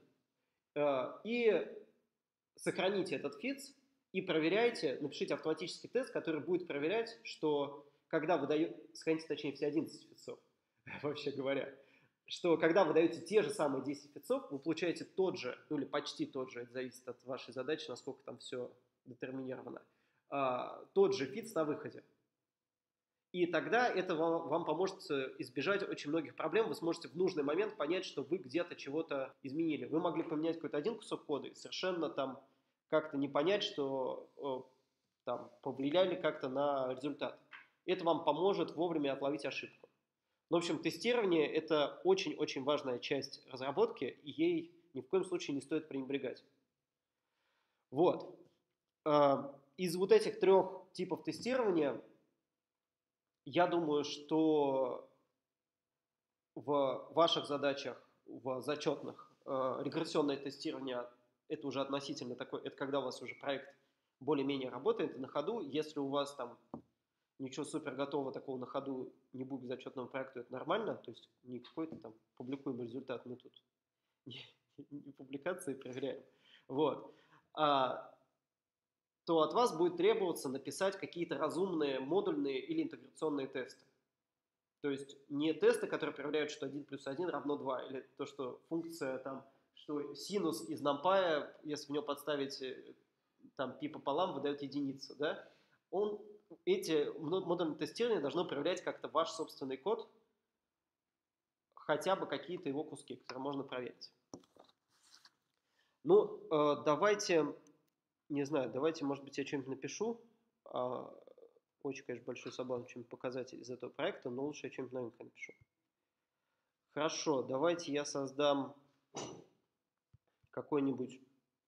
И сохраните этот фитс и проверяйте, напишите автоматический тест, который будет проверять, что когда вы даете, сохраните точнее все одиннадцать фитсов, вообще говоря, что когда вы даете те же самые десять фитсов, вы получаете тот же, ну или почти тот же, это зависит от вашей задачи, насколько там все детерминировано, тот же фитс на выходе. И тогда это вам, вам поможет избежать очень многих проблем. Вы сможете в нужный момент понять, что вы где-то чего-то изменили. Вы могли поменять какой-то один кусок кода и совершенно там как-то не понять, что э, там повлияли как-то на результат. Это вам поможет вовремя отловить ошибку. Ну, в общем, тестирование – это очень-очень важная часть разработки, и ей ни в коем случае не стоит пренебрегать. Вот. Из вот этих трех типов тестирования я думаю, что в ваших задачах, в зачетных, э, регрессионное тестирование – это уже относительно такое, это когда у вас уже проект более-менее работает на ходу. Если у вас там ничего супер готового такого на ходу не будет к зачетному проекту, это нормально, то есть не какой-то там публикуемый результат, мы тут не, не публикации проверяем. Вот. А, то от вас будет требоваться написать какие-то разумные модульные или интеграционные тесты. То есть не тесты, которые проверяют, что один плюс один равно два, или то, что функция там, что синус из NumPy, если в него подставить там π пополам, выдает единицу, да? Он, эти модульные тестирования должно проверять как-то ваш собственный код, хотя бы какие-то его куски, которые можно проверить. Ну, э, давайте... Не знаю, давайте, может быть, я что-нибудь напишу. Очень, конечно, большой соблазн что-нибудь показать из этого проекта, но лучше я что-нибудь новенькое напишу. Хорошо, давайте я создам какой-нибудь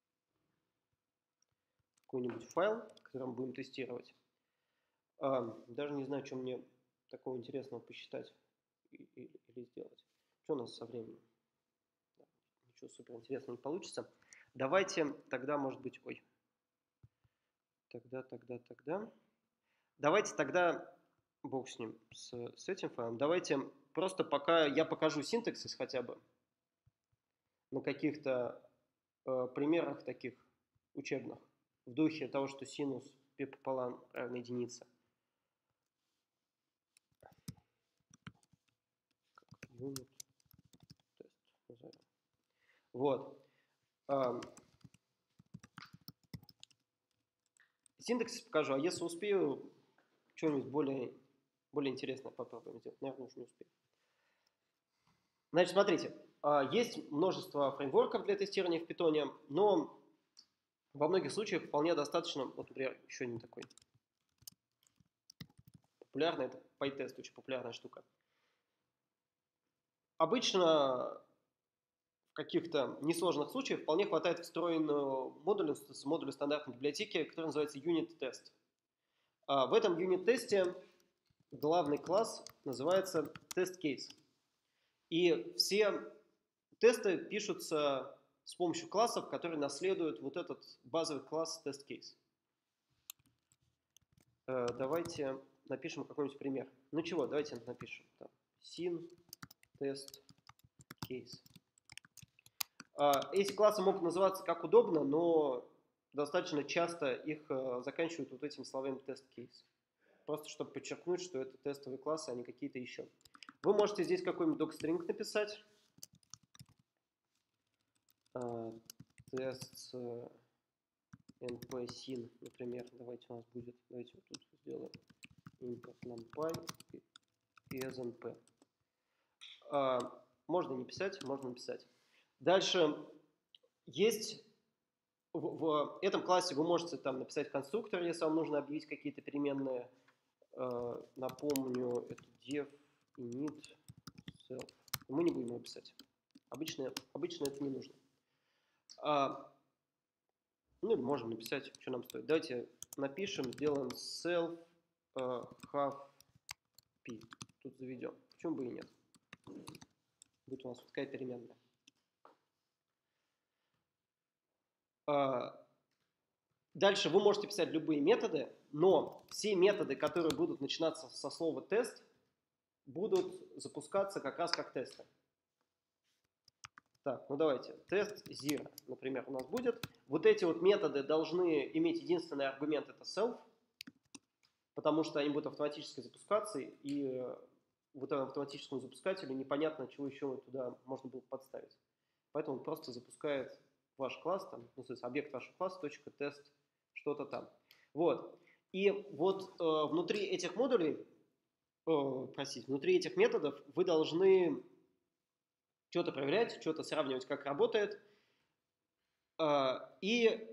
какой-нибудь файл, который мы будем тестировать. А, даже не знаю, что мне такого интересного посчитать или, или сделать. Что у нас со временем? Ничего супер интересного не получится. Давайте тогда, может быть, ой. Тогда, тогда, тогда. Давайте тогда, бог с ним, с, с этим файлом. Давайте просто пока я покажу синтаксис хотя бы на каких-то э, примерах таких учебных. В духе того, что синус π пополам равно единице. Unit тест назовем. Вот. А, синтаксис покажу, а если успею, что-нибудь более, более интересное попробуем сделать. Наверное, уже не успею. Значит, смотрите, есть множество фреймворков для тестирования в Python, но во многих случаях вполне достаточно, вот, например, еще один такой популярный, это PyTest, очень популярная штука. Обычно в каких-то несложных случаях вполне хватает встроенного модуля, модуля стандартной библиотеки, который называется unit-test. В этом unit-тесте главный класс называется test-case. И все тесты пишутся с помощью классов, которые наследуют вот этот базовый класс test-case. Давайте напишем какой-нибудь пример. Ну чего, давайте напишем. Sin test case. Эти классы могут называться как удобно, но достаточно часто их заканчивают вот этими словами test case. Просто чтобы подчеркнуть, что это тестовые классы, а не какие-то еще. Вы можете здесь какой-нибудь docstring написать. Тест np-sin, например. Давайте у нас будет. Давайте вот тут сделаем import numpy и snp. Можно не писать, можно написать. Дальше есть в, в этом классе вы можете там написать конструктор, если вам нужно объявить какие-то переменные. Напомню, это def init self. Мы не будем его писать. Обычно, обычно это не нужно. А, ну, можем написать, что нам стоит. Давайте напишем, сделаем self uh, have p. Тут заведем. Почему бы и нет? Будет у нас вот такая переменная. А, дальше вы можете писать любые методы, но все методы, которые будут начинаться со слова тест, будут запускаться как раз как тесты. Так, ну давайте. Тест zero, например, у нас будет. Вот эти вот методы должны иметь единственный аргумент, это self, потому что они будут автоматически запускаться, и вот этому автоматическому запускателю непонятно, чего еще туда можно было подставить. Поэтому он просто запускает ваш класс, там, ну, то есть объект вашего класса, точка тест, что-то там. Вот. И вот э, внутри этих модулей, э, простите, внутри этих методов вы должны что-то проверять, что-то сравнивать, как работает, э, и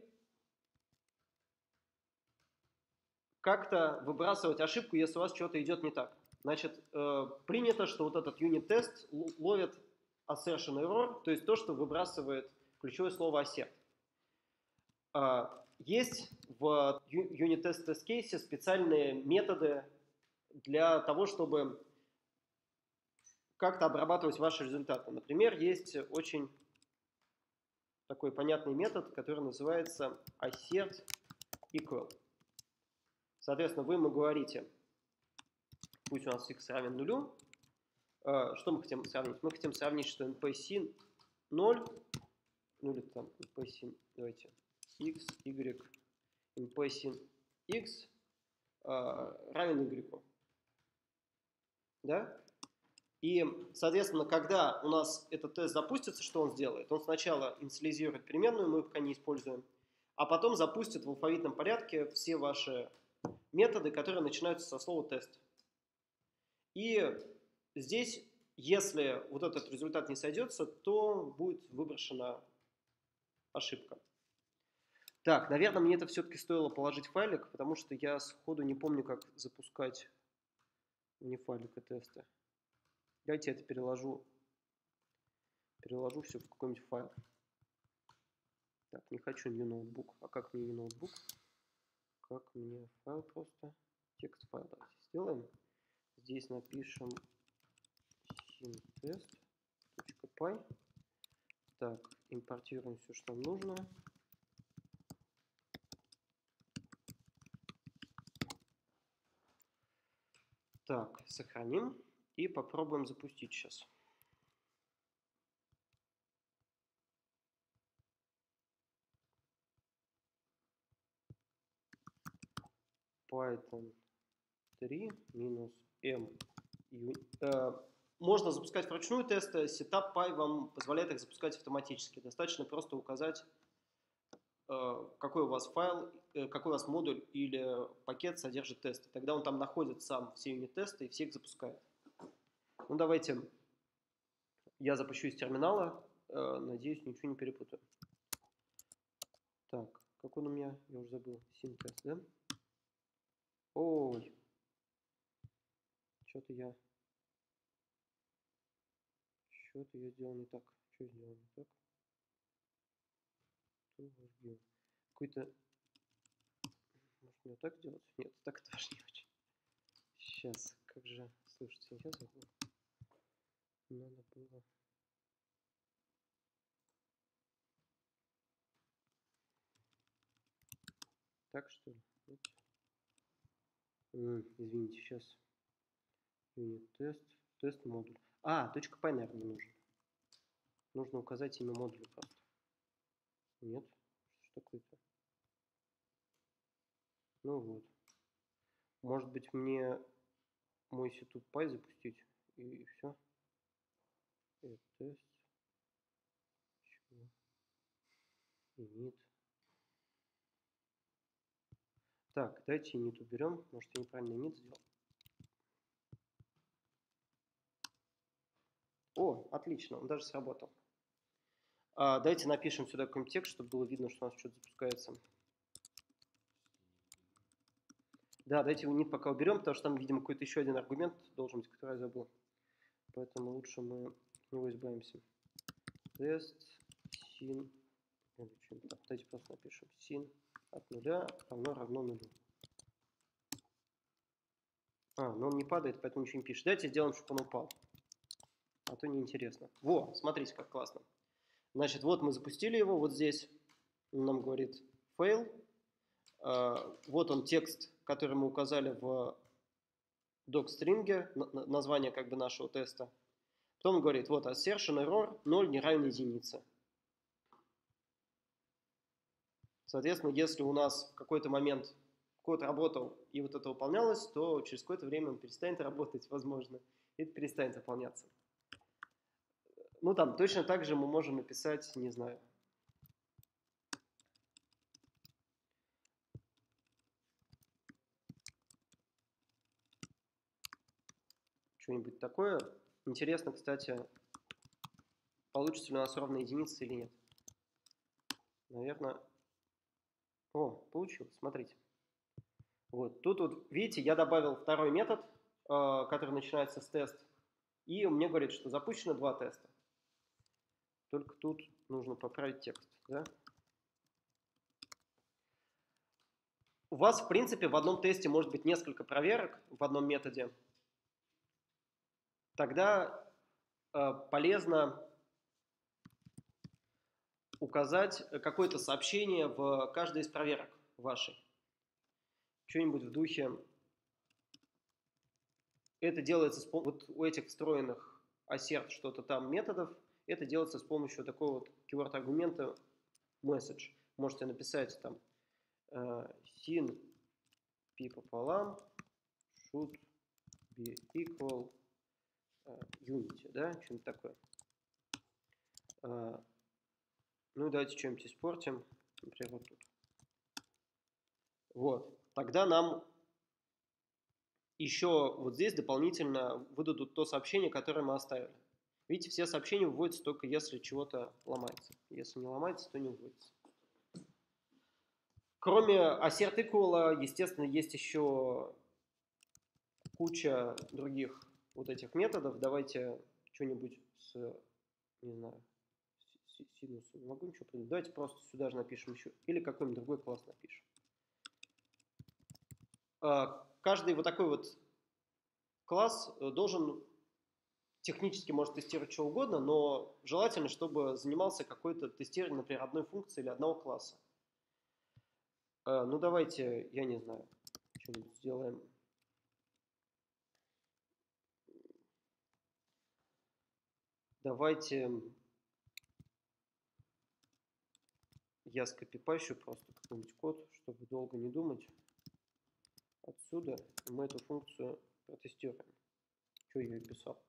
как-то выбрасывать ошибку, если у вас что-то идет не так. Значит, э, принято, что вот этот юнит-тест ловит assertion error, то есть то, что выбрасывает ключевое слово assert. Э, есть в unit-test test case специальные методы для того, чтобы как-то обрабатывать ваши результаты. Например, есть очень такой понятный метод, который называется assert equal. Соответственно, вы ему говорите, пусть у нас x равен нулю. Что мы хотим сравнить? Мы хотим сравнить, что np-sin ноль, ну или там np-sin, давайте, x, y, np-sin x равен y. Да? И, соответственно, когда у нас этот тест запустится, что он сделает? Он сначала инициализирует переменную, мы пока не используем, а потом запустит в алфавитном порядке все ваши методы, которые начинаются со слова тест. И здесь, если вот этот результат не сойдется, то будет выброшена ошибка. Так, наверное, мне это все-таки стоило положить файлик, потому что я сходу не помню, как запускать не файлик, а тесты. Давайте я это переложу, переложу все в какой-нибудь файл. Так, не хочу new ноутбук. А как мне new ноутбук? Как мне файл просто? Текст файл давайте сделаем. Здесь напишем sintest.py. Так, импортируем все, что нам нужно. Так, сохраним и попробуем запустить сейчас. Python три минус m. Э, можно запускать вручную тесты. Setup.py вам позволяет их запускать автоматически. Достаточно просто указать, э, какой у вас файл, э, какой у вас модуль или пакет содержит тесты. Тогда он там находит сам все юнит-тесты и все их запускает. Ну давайте я запущу из терминала. Э, надеюсь, ничего не перепутаю. Так, какой он у меня? Я уже забыл. Синтест, да? Ой. Что-то я... Что-то я сделал не так. Что я сделал не так? Какой-то... Может мне так сделать? Нет, так тоже не очень. Сейчас, как же... Слушайте, я забыл. Надо было... Так, что ли? Нет. М, извините, сейчас. Юнит-тест. Тест-модуль. А, точка .py, наверное, не нужен. Нужно указать имя модуля просто. Нет. Что такое-то? Ну вот. Может быть, мне мой setup.py запустить и все. И тест. Чего? Init. Так, давайте init уберем. Может, я неправильно init сделал. О, отлично, он даже сработал. А, давайте напишем сюда какой-нибудь текст, чтобы было видно, что у нас что-то запускается. Да, давайте init пока уберем, потому что там, видимо, какой-то еще один аргумент должен быть, который я забыл. Поэтому лучше мы от него избавимся. Тест sin. Давайте просто напишем sin от нуля равно равно нулю. А, но он не падает, поэтому ничего не пишет. Давайте сделаем, чтобы он упал. А то неинтересно. Во, смотрите, как классно. Значит, вот мы запустили его, вот здесь он нам говорит fail. Uh, вот он текст, который мы указали в док-стринге, название как бы нашего теста. Потом он говорит, вот assertion error ноль не равен единице. Соответственно, если у нас в какой-то момент код работал и вот это выполнялось, то через какое-то время он перестанет работать, возможно, и это перестанет выполняться. Ну там точно так же мы можем написать, не знаю, что-нибудь такое. Интересно, кстати, получится ли у нас ровная единица или нет. Наверное... О, получилось, смотрите. Вот, тут вот, видите, я добавил второй метод, э, который начинается с тест, и мне говорит, что запущено два теста. Только тут нужно поправить текст, да? У вас, в принципе, в одном тесте может быть несколько проверок в одном методе. Тогда э, полезно указать какое-то сообщение в каждой из проверок вашей. Что-нибудь в духе. Это делается с помощью вот у этих встроенных assert что-то там методов. Это делается с помощью такого вот keyword-аргумента message. Можете написать там uh, sin p пополам should be equal uh, unity, да, что-нибудь такое. Uh, ну, давайте что-нибудь испортим. Например, вот тут. Вот. Тогда нам еще вот здесь дополнительно выдадут то сообщение, которое мы оставили. Видите, все сообщения выводятся только если чего-то ломается. Если не ломается, то не выводится. Кроме assert equal, естественно, есть еще куча других вот этих методов. Давайте что-нибудь с, не знаю, синусом. Не могу ничего придумать. Давайте просто сюда же напишем еще. Или какой-нибудь другой класс напишем. Каждый вот такой вот класс должен технически может тестировать что угодно, но желательно, чтобы занимался какой-то тестированием, например, одной функции или одного класса. Ну давайте, я не знаю, что-нибудь сделаем. Давайте я скопипащу просто какой-нибудь код, чтобы долго не думать. Отсюда мы эту функцию протестируем. Что я ее писал?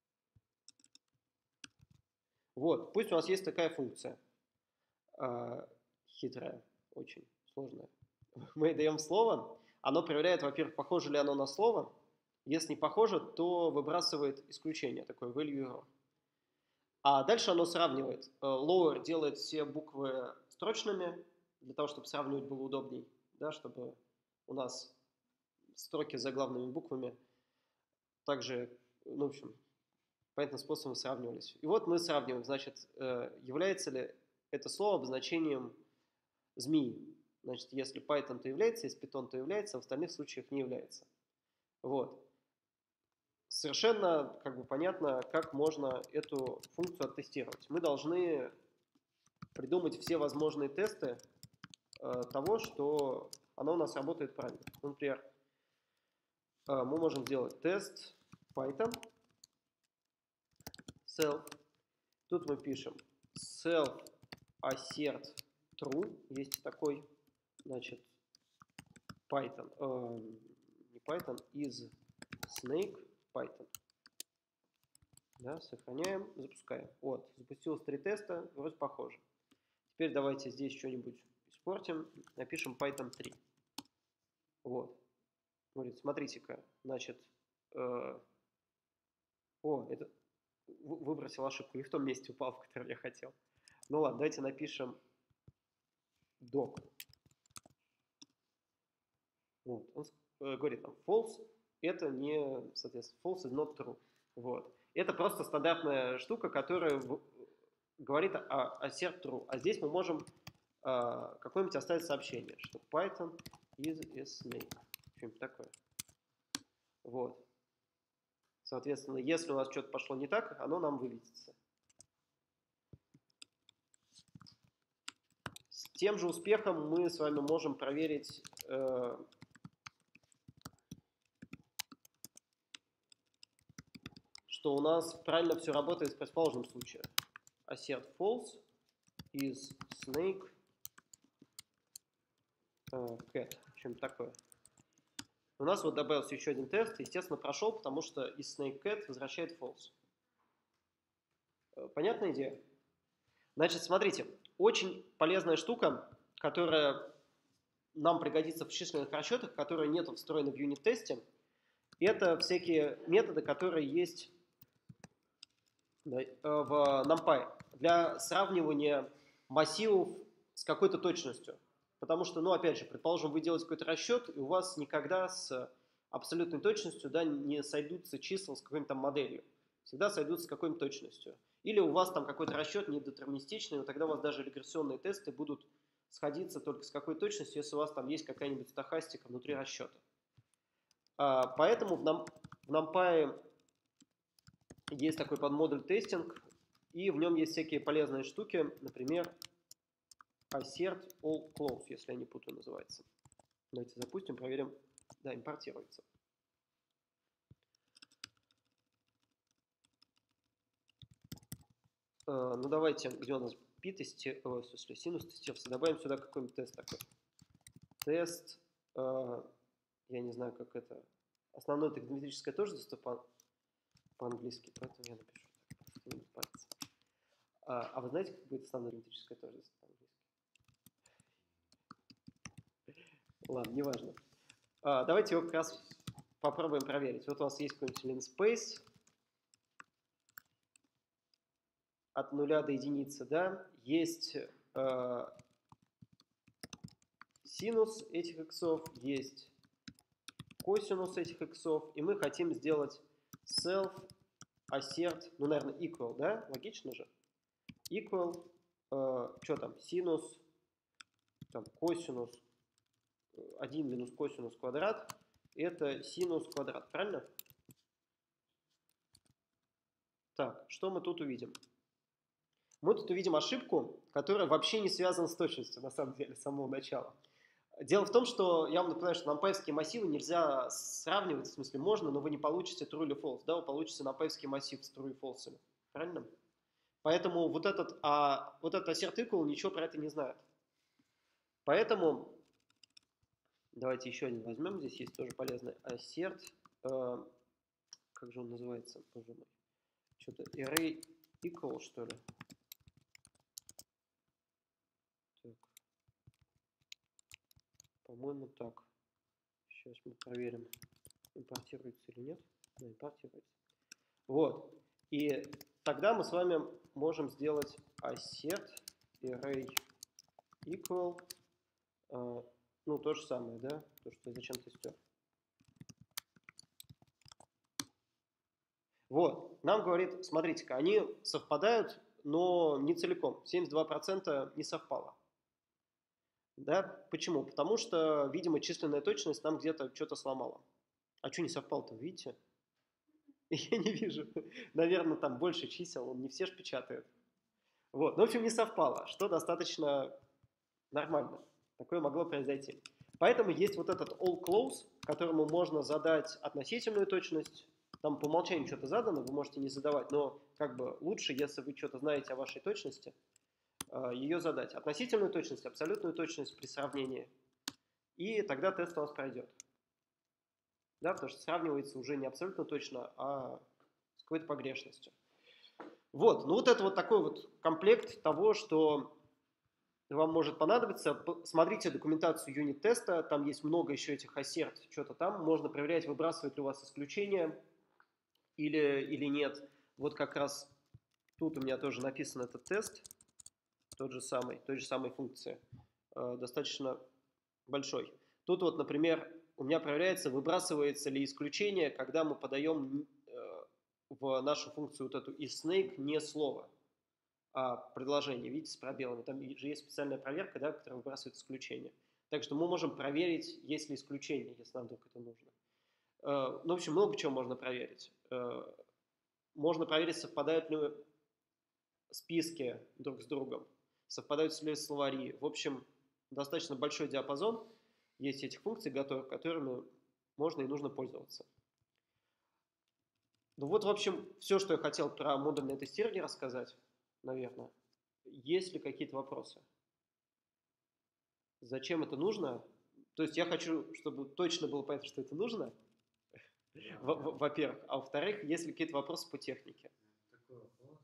Вот, пусть у нас есть такая функция. Э, хитрая, очень сложная. Мы даем слово, оно проверяет, во-первых, похоже ли оно на слово. Если не похоже, то выбрасывает исключение, такое value error. А дальше оно сравнивает. Lower делает все буквы строчными, для того, чтобы сравнивать было удобней, да, чтобы у нас строки с заглавными буквами также, ну, в общем, понятным способом сравнивались. И вот мы сравниваем, значит, является ли это слово обозначением змеи. Значит, если Python, то является, если Python, то является, а в остальных случаях не является. Вот. Совершенно как бы понятно, как можно эту функцию оттестировать. Мы должны придумать все возможные тесты э, того, что оно у нас работает правильно. Например, э, мы можем сделать тест Python self. Тут мы пишем self assert true. Есть такой, значит, Python, э, не Python, is snake Python. Да, сохраняем, запускаем. Вот, запустилось три теста, вроде похоже. Теперь давайте здесь что-нибудь испортим, напишем Python три. Вот. Говорит, смотрите-ка, значит, э, о, это выбросил ошибку, не в том месте упал, в котором я хотел. Ну ладно, давайте напишем doc. Вот. Он э, говорит нам false, это не, соответственно, false is not true. Вот. Это просто стандартная штука, которая в, говорит о assert true. А здесь мы можем э, какое-нибудь оставить сообщение, что Python is a snake. Что-нибудь такое. Вот. Соответственно, если у нас что-то пошло не так, оно нам выведется. С тем же успехом мы с вами можем проверить э, что у нас правильно все работает в предположенном случае. Assert false is snake uh, cat. Что-нибудь такое. У нас вот добавился еще один тест. Естественно, прошел, потому что is snake cat возвращает false. Понятная идея? Значит, смотрите. Очень полезная штука, которая нам пригодится в численных расчетах, которая нет встроена в юнит-тесте. Это всякие методы, которые есть в NumPy для сравнивания массивов с какой-то точностью. Потому что, ну, опять же, предположим, вы делаете какой-то расчет, и у вас никогда с абсолютной точностью, да, не сойдутся числа с какой-нибудь там моделью. Всегда сойдутся с какой-нибудь точностью. Или у вас там какой-то расчет недетерминистичный, но тогда у вас даже регрессионные тесты будут сходиться только с какой точностью, если у вас там есть какая-нибудь стохастика внутри расчета. А, поэтому в, нам, в NumPy есть такой подмодуль тестинг, и в нем есть всякие полезные штуки, например, assert all close, если я не путаю, называется. Давайте запустим, проверим. Да, импортируется. Uh, ну давайте, где у нас пи тестировался, в смысле синус тестировался, добавим сюда какой-нибудь тест такой. Тест, uh, я не знаю, как это. Основное тригонометрическое тождество по- по-английски, поэтому я напишу так, просто не париться. Uh, а вы знаете, как будет основное тригонометрическое тождество по-английски? Ладно, неважно. Uh, давайте его как раз попробуем проверить. Вот у нас есть какой-нибудь linspace. От нуля до единицы, да, есть э, синус этих иксов, есть косинус этих иксов, и мы хотим сделать self assert, ну, наверное, equal, да? Логично же? Equal, э, что там, синус, там, косинус, один минус косинус квадрат, это синус квадрат, правильно? Так, что мы тут увидим? Мы тут увидим ошибку, которая вообще не связана с точностью, на самом деле, с самого начала. Дело в том, что я вам напоминаю, что нампаевские массивы нельзя сравнивать, в смысле можно, но вы не получите true или false, да, вы получите нампаевский массив с true и false, правильно? Поэтому вот этот, а, вот этот assert equal ничего про это не знает. Поэтому давайте еще один возьмем, здесь есть тоже полезный assert, э, как же он называется, боже мой, что-то array equal, что ли? По-моему, так. Сейчас мы проверим, импортируется или нет. Да, импортируется. Вот. И тогда мы с вами можем сделать assert array equal. Э, ну, то же самое, да? То, что я зачем-то стер. Вот. Нам говорит, смотрите-ка, они совпадают, но не целиком. семьдесят два процента не совпало. Да? Почему? Потому что, видимо, численная точность нам где-то что-то сломала. А что не совпало-то, видите? Я не вижу. Наверное, там больше чисел, он не все ж печатает. Вот. Ну, в общем, не совпало, что достаточно нормально. Такое могло произойти. Поэтому есть вот этот all close, которому можно задать относительную точность. Там по умолчанию что-то задано, вы можете не задавать, но как бы лучше, если вы что-то знаете о вашей точности, ее задать. Относительную точность, абсолютную точность при сравнении. И тогда тест у нас пройдет. Да, потому что сравнивается уже не абсолютно точно, а с какой-то погрешностью. Вот, ну вот это вот такой вот комплект того, что вам может понадобиться. Смотрите документацию юнит-теста, там есть много еще этих assert, что-то там. Можно проверять, выбрасывает ли у вас исключение или, или нет. Вот как раз тут у меня тоже написан этот тест. Тот же самый, той же самой функции, э, достаточно большой. Тут вот, например, у меня проверяется, выбрасывается ли исключение, когда мы подаем э, в нашу функцию вот эту isSnake не слово, а предложение, видите, с пробелами. Там же есть специальная проверка, да, которая выбрасывает исключение. Так что мы можем проверить, есть ли исключение, если нам вдруг это нужно. Э, ну, в общем, много чего можно проверить. Э, можно проверить, совпадают ли списки друг с другом. Совпадают ли словари. В общем, достаточно большой диапазон есть этих функций готовых, которыми можно и нужно пользоваться. Ну вот, в общем, все, что я хотел про модульное тестирование рассказать, наверное. Есть ли какие-то вопросы? Зачем это нужно? То есть я хочу, чтобы точно было понятно, что это нужно, во-первых. А во-вторых, есть ли какие-то вопросы по технике? Такой вопрос.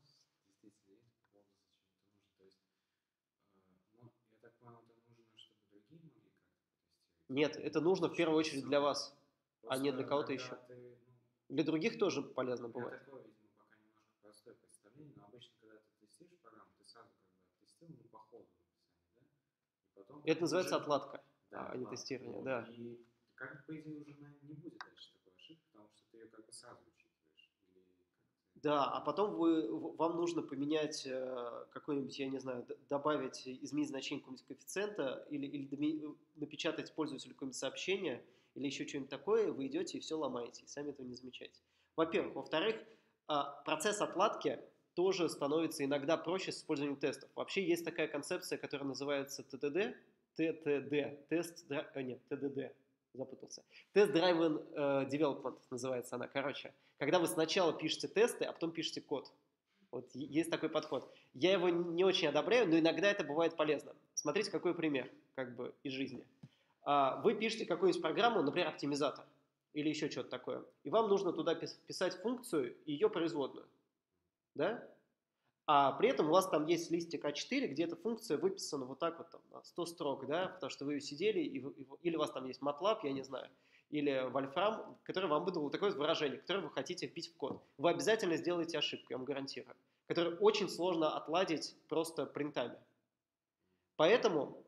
Нет, это нужно в первую очередь для вас, просто а не для кого-то еще. Ты, ну, для других тоже полезно бывает. Такое, видимо, пока немножко простое представление, но обычно, когда ты тестируешь программу, ты сразу как бы тестируешь ну, по ходу написания, да? И потом это называется уже... отладка, да, а отладка. Не тестирование, вот. Да. И как бы, по идее, уже наверное, не будет дальше такой ошибки, потому что ты ее как бы сразу учитываешь. Или да, а потом вы, вам нужно поменять э, какой-нибудь, я не знаю, добавить, изменить значение какого-нибудь коэффициента или, или напечатать пользователю какое-нибудь сообщение или еще что-нибудь такое, вы идете и все ломаете, и сами этого не замечаете. Во-первых. Во-вторых, э, процесс отладки тоже становится иногда проще с использованием тестов. Вообще есть такая концепция, которая называется тэ тэ дэ, тэ тэ дэ, тест, э, нет, тэ дэ дэ. Запутался. Test-Driven uh, Development называется она. Короче, когда вы сначала пишете тесты, а потом пишете код. Вот есть такой подход. Я его не очень одобряю, но иногда это бывает полезно. Смотрите, какой пример как бы из жизни. Uh, вы пишете какую-нибудь программу, например, оптимизатор или еще что-то такое, и вам нужно туда писать функцию и ее производную. Да? А при этом у вас там есть листик а четыре, где эта функция выписана вот так вот там, на сто строк, да, потому что вы сидели, и вы, и, или у вас там есть MATLAB, я не знаю, или Wolfram, который вам выдал вот такое вот выражение, которое вы хотите вбить в код. Вы обязательно сделаете ошибку, я вам гарантирую, которую очень сложно отладить просто принтами. Поэтому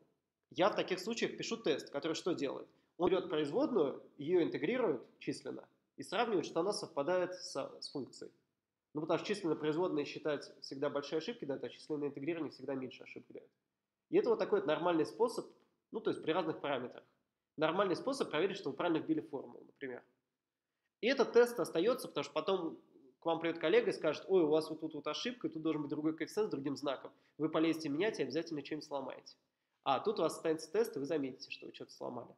я в таких случаях пишу тест, который что делает? Он берет производную, ее интегрирует численно и сравнивает, что она совпадает с, с функцией. Ну, потому что численные производные считать всегда большие ошибки дают, а численное интегрирование всегда меньше ошибок дает. И это вот такой вот нормальный способ, ну, то есть при разных параметрах. Нормальный способ проверить, что вы правильно вбили формулу, например. И этот тест остается, потому что потом к вам придет коллега и скажет: ой, у вас вот тут вот ошибка, и тут должен быть другой коэффициент с другим знаком. Вы полезете менять и обязательно что-нибудь сломаете. А тут у вас останется тест, и вы заметите, что вы что-то сломали.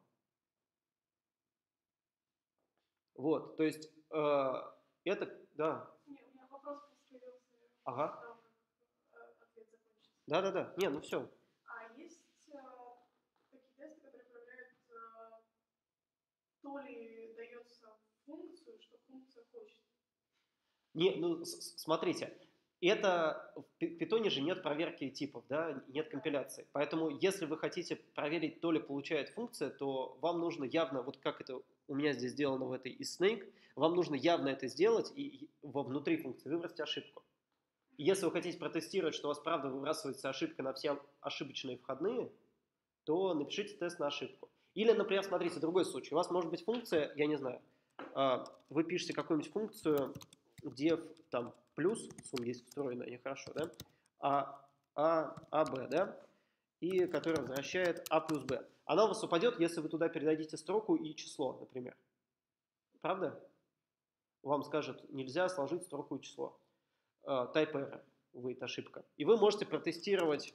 Вот, то есть э, это, да. Не, у меня вопрос просто появился. Ага. Там, э, ответ закончится. Да-да-да, не, ну все. А есть э, такие тесты, которые проверяют, э, то ли дается функцию, что функция хочет. Не, ну, с- смотрите, это в Пи- питоне же нет проверки типов, да, нет компиляции. Поэтому, если вы хотите проверить, то ли получает функция, то вам нужно явно, вот как это у меня здесь сделано в этой isSnake, вам нужно явно это сделать и и во внутри функции выбросить ошибку. И если вы хотите протестировать, что у вас правда выбрасывается ошибка на все ошибочные входные, то напишите тест на ошибку. Или, например, смотрите, другой случай. У вас может быть функция, я не знаю, а, вы пишете какую-нибудь функцию def там плюс, сумма есть встроенная, нехорошо, да, а, а, а, b, да, и которая возвращает a плюс b. Она у вас упадет, если вы туда передадите строку и число, например. Правда? Вам скажет, нельзя сложить строку и число. Uh, type error, выйдет ошибка. И вы можете протестировать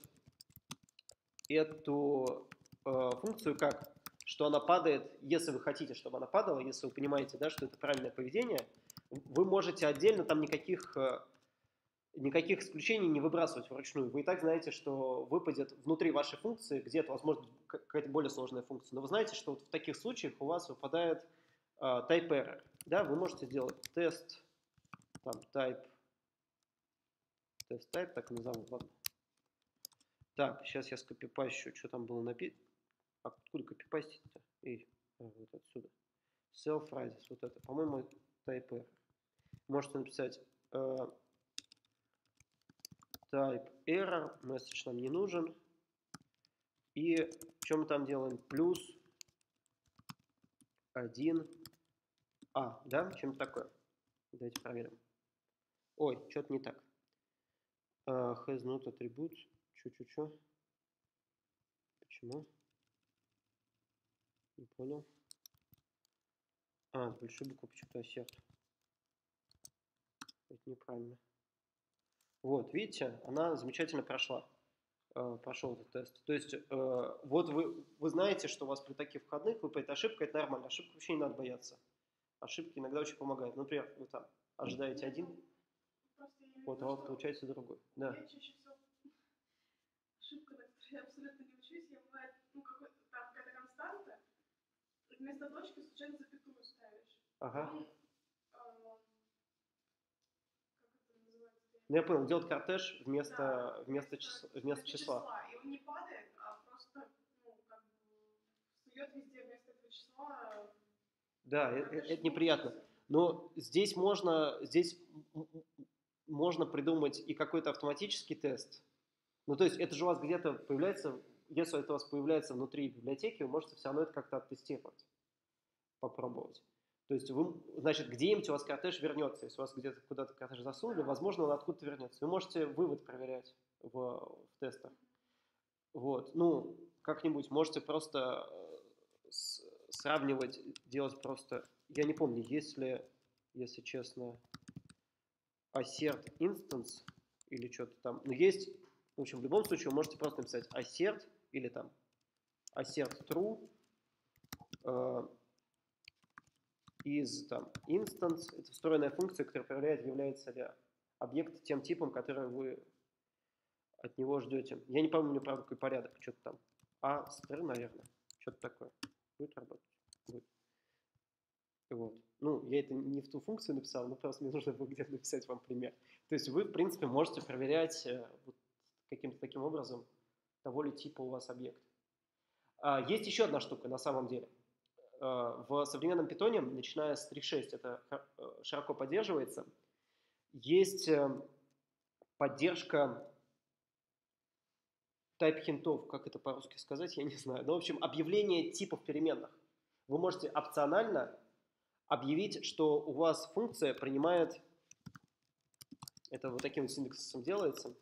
эту uh, функцию как, что она падает, если вы хотите, чтобы она падала, если вы понимаете, да, что это правильное поведение, вы можете отдельно там никаких, uh, никаких исключений не выбрасывать вручную. Вы и так знаете, что выпадет внутри вашей функции, где-то, возможно, какая-то более сложная функция, но вы знаете, что вот в таких случаях у вас выпадает uh, type error. Да, вы можете сделать тест там, type тест type, так и назову, ладно. Так, сейчас я скопипащу, что там было написано. А откуда копипастить-то? Эй, а, вот отсюда. Self phrases, вот это. По-моему, type error. Можете написать э, type error, message нам не нужен. И что мы там делаем? Плюс один а, да? Чем-то такое. Давайте проверим. Ой, что-то не так. Uh, has not attribute. Чё-чё-чё? Почему? Не понял. А, большую букву почему-то assert. Это неправильно. Вот, видите, она замечательно прошла. Э, прошел этот тест. То есть, э, вот вы, вы знаете, что у вас при таких входных выпадет ошибка, это нормально. Ошибку вообще не надо бояться. Ошибки иногда очень помогают. Например, вы там ожидаете один, Просто я имею в вот, а виду, вот что получается другой. Да. я чаще всего ошибка, на которой я абсолютно не учусь, я бывает, ну, какой-то там какая-то константа, и вместо точки случайно запятую ставишь. Ага. Он, э, как это называется? Ну, я понял, делать кортеж вместо, Да, вместо, числа, вместо числа. И он не падает, а просто, ну, как бы, встает везде вместо этого числа. Да, это, это неприятно. Но здесь можно, здесь можно придумать и какой-то автоматический тест. Ну, то есть это же у вас где-то появляется, если это у вас появляется внутри библиотеки, вы можете все равно это как-то оттестировать, попробовать. То есть, вы, значит, где-нибудь у вас кортеж вернется. Если у вас где-то куда-то кортеж засунули, возможно, он откуда-то вернется. Вы можете вывод проверять в, в тестах. Вот. Ну, как-нибудь можете просто с, сравнивать, делать просто... Я не помню, есть ли, если честно, assert instance или что-то там. Но есть, в общем, в любом случае вы можете просто написать assert или там assert true э, из там instance. Это встроенная функция, которая проверяет, является ли объект тем типом, который вы от него ждете. Я не помню, правда, какой порядок, что-то там. А, str, наверное, что-то такое. Будет работать? Будет. Вот. Ну, я это не в ту функцию написал, но просто мне нужно было где-то написать вам пример. То есть вы, в принципе, можете проверять э, вот, каким-то таким образом, того ли типа у вас объект. А, есть еще одна штука на самом деле. А, в современном питоне, начиная с три точка шесть, это широко поддерживается, есть э, поддержка type хинтов, как это по-русски сказать, я не знаю. Но, в общем, объявление типов переменных. Вы можете опционально объявить, что у вас функция принимает, это вот таким вот синтаксисом делается,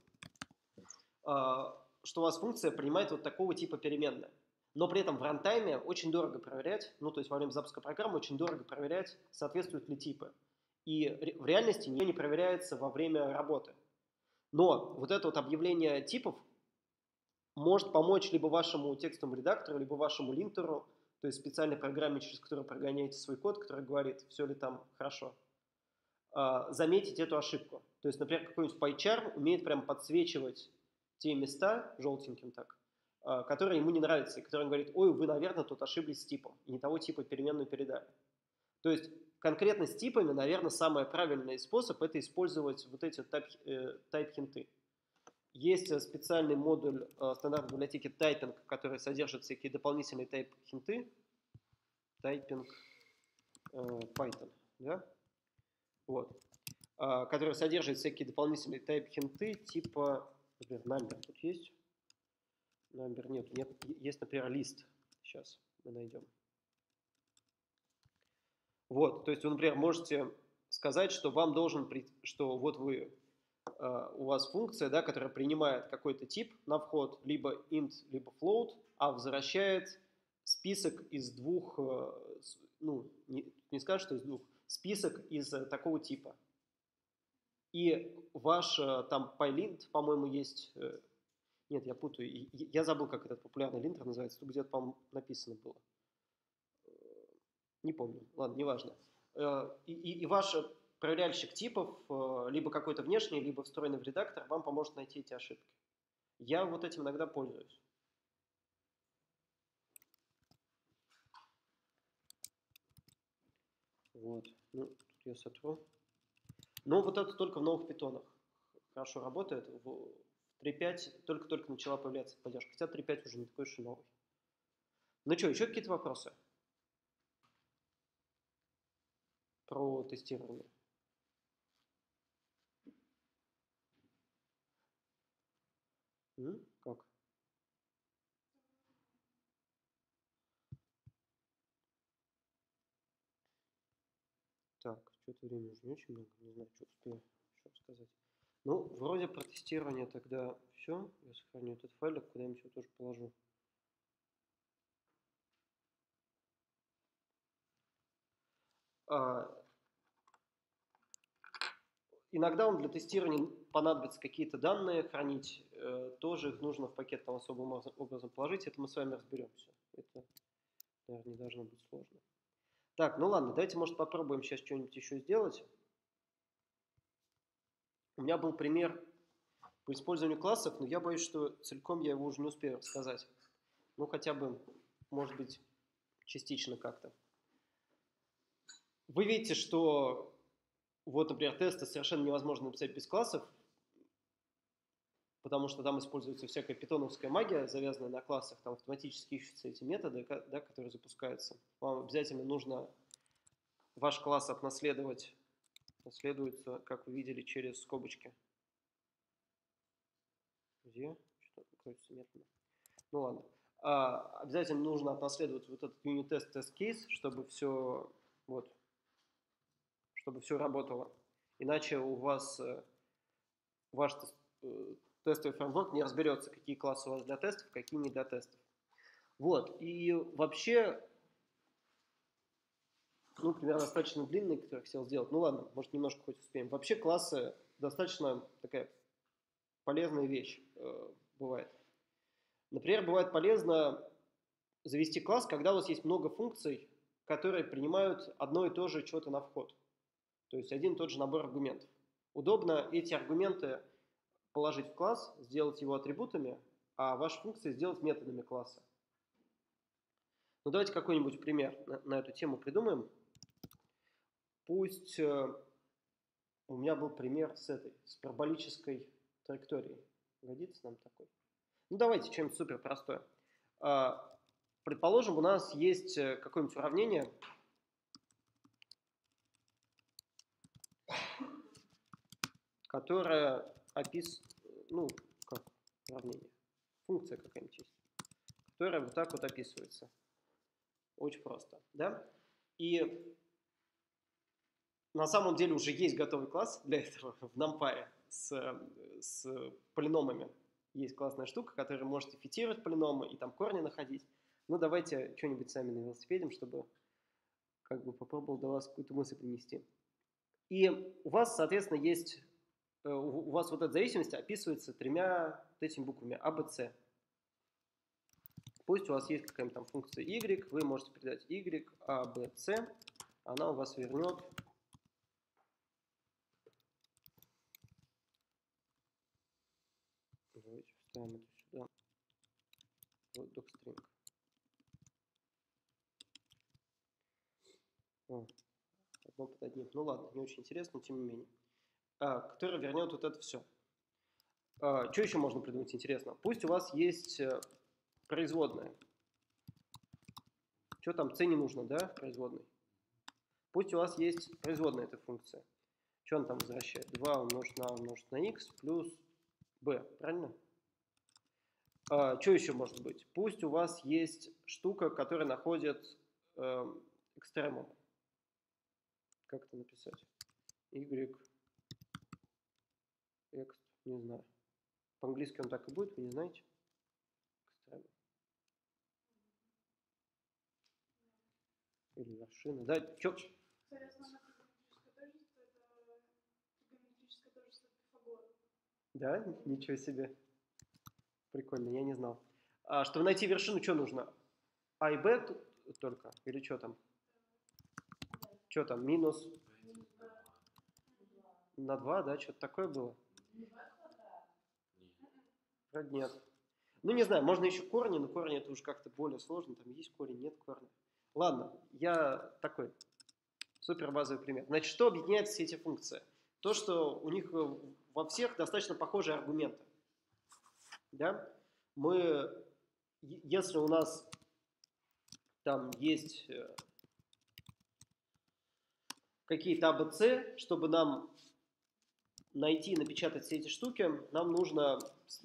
что у вас функция принимает вот такого типа переменная. Но при этом в рантайме очень дорого проверять, ну то есть во время запуска программы очень дорого проверять, соответствуют ли типы. И в реальности ничего не проверяется во время работы. Но вот это вот объявление типов может помочь либо вашему текстовому редактору, либо вашему линтеру, то есть специальной программе, через которую прогоняете свой код, который говорит, все ли там хорошо, заметить эту ошибку. То есть, например, какой-нибудь PyCharm умеет прям подсвечивать те места, желтеньким так, которые ему не нравятся, и которые он говорит, ой, вы, наверное, тут ошиблись с типом, и не того типа переменную передали. То есть, конкретно с типами, наверное, самый правильный способ – это использовать вот эти type-хинты. Есть специальный модуль стандартной библиотеки Typing, который содержит всякие дополнительные type-хинты. Typing Python, да? Вот. Который содержит всякие дополнительные type-хинты, типа, например, number тут есть. Number нет. нет. Есть, например, лист. Сейчас мы найдем. Вот, то есть вы, например, можете сказать, что вам должен, что вот вы, у вас функция, да, которая принимает какой-то тип на вход, либо int, либо float, а возвращает список из двух, ну, не, не скажешь, что из двух, список из такого типа. И ваш там PyLint, по-моему, есть, нет, я путаю, я забыл, как этот популярный линтер называется, тут где-то, по-моему, написано было. Не помню, ладно, неважно. И, и, и ваш проверяльщик типов, либо какой-то внешний, либо встроенный в редактор, вам поможет найти эти ошибки. Я вот этим иногда пользуюсь. Вот, ну, тут я сотру. Но вот это только в новых питонах хорошо работает. В три точка пять только-только начала появляться поддержка, хотя три точка пять уже не такой уж и новый. Ну что, еще какие-то вопросы про тестирование? М? Как? Так, что-то времени уже не очень много, не знаю, что успею еще рассказать. Ну, вроде про тестирование тогда все. Я сохраню этот файлик, куда-нибудь его тоже положу. А, иногда вам для тестирования понадобятся какие-то данные хранить, э, тоже их нужно в пакет там особым образом положить, это мы с вами разберемся. Это, наверное, не должно быть сложно. Так, ну ладно, давайте, может, попробуем сейчас что-нибудь еще сделать. У меня был пример по использованию классов, но я боюсь, что целиком я его уже не успею рассказать. Ну, хотя бы, может быть, частично как-то. Вы видите, что вот, например, тесты совершенно невозможно написать без классов, потому что там используется всякая питоновская магия, завязанная на классах, там автоматически ищутся эти методы, да, которые запускаются. Вам обязательно нужно ваш класс отнаследовать, наследуется, как вы видели, через скобочки. Где? Что-то находится медленно. Ну ладно. А, обязательно нужно отнаследовать вот этот unit-test test case, чтобы все, вот, чтобы все работало. Иначе у вас ваш тестовый фреймворк не разберется, какие классы у вас для тестов, какие не для тестов. Вот. И вообще, ну, примерно достаточно длинный, который я хотел сделать. Ну ладно, может, немножко хоть успеем. Вообще классы достаточно такая полезная вещь э, бывает. Например, бывает полезно завести класс, когда у вас есть много функций, которые принимают одно и то же что-то на вход. То есть один и тот же набор аргументов. Удобно эти аргументы положить в класс, сделать его атрибутами, а ваши функции сделать методами класса. Ну давайте какой-нибудь пример на, на эту тему придумаем. Пусть э, у меня был пример с этой, с параболической траекторией. Годится нам такой? Ну давайте что-нибудь супер простое. Э, предположим, у нас есть какое-нибудь уравнение, которое описывает, ну, как уравнение, функция какая-нибудь есть, которая вот так вот описывается. Очень просто, да? И на самом деле уже есть готовый класс для этого в NumPy с, с полиномами. Есть классная штука, которая может фитировать полиномы и там корни находить. Ну, давайте что-нибудь сами на велосипеде, чтобы как бы попробовал до вас какую-то мысль принести. И у вас, соответственно, есть, у вас вот эта зависимость описывается тремя вот этими буквами А, Б, С. Пусть у вас есть какая-нибудь там функция Y, вы можете передать Y, А, Б, С, она у вас вернет давайте вставим это сюда. Вот docstring. О, одно под одним. Ну ладно, не очень интересно, но тем не менее. А, который вернет вот это все. А, что еще можно придумать интересно? Пусть у вас есть производная. Что там, c не нужно, да, в производной? Пусть у вас есть производная эта функция. Что он там возвращает? два умножить на умножить на x плюс b, правильно? А, что еще может быть? Пусть у вас есть штука, которая находит э, экстремум. Как это написать? Y, x, не знаю. По-английски он так и будет, вы не знаете? Экстремум. Или вершина. Да, чё? Кстати, основное тригонометрическое тождество — это тригонометрическое тождество Пифагора. Да? Ничего себе. Прикольно, я не знал. А чтобы найти вершину, что нужно? А и Б только? Или что там? Что там? Минус на два, да? Что-то такое было? Вроде нет. Ну, не знаю, можно еще корни, но корни это уже как-то более сложно. Там есть корень, нет корня. Ладно, я такой супер базовый пример. Значит, что объединяет все эти функции? То, что у них во всех достаточно похожие аргументы. Да? Мы, если у нас там есть какие-то А, Б, С, чтобы нам найти и напечатать все эти штуки, нам нужно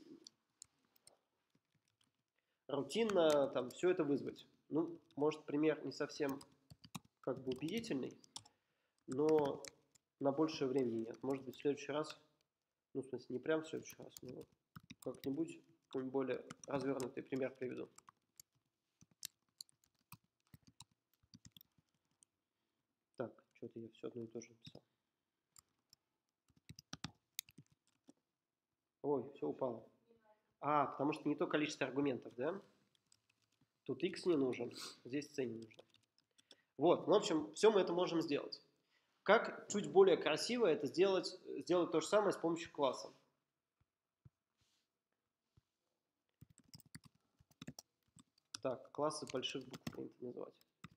рутинно там все это вызвать. Ну, может, пример не совсем как бы убедительный, но на большее времени нет. Может быть, в следующий раз, ну, в смысле, не прям в следующий раз, но как-нибудь какой-нибудь более развернутый пример приведу. Так, что-то я все одно и то же написал. Ой, все упало. А, потому что не то количество аргументов, да? Тут x не нужен, здесь c не нужно. Вот, ну, в общем, все мы это можем сделать. Как чуть более красиво это сделать, сделать то же самое с помощью класса. Так, классы больших букв принято называть.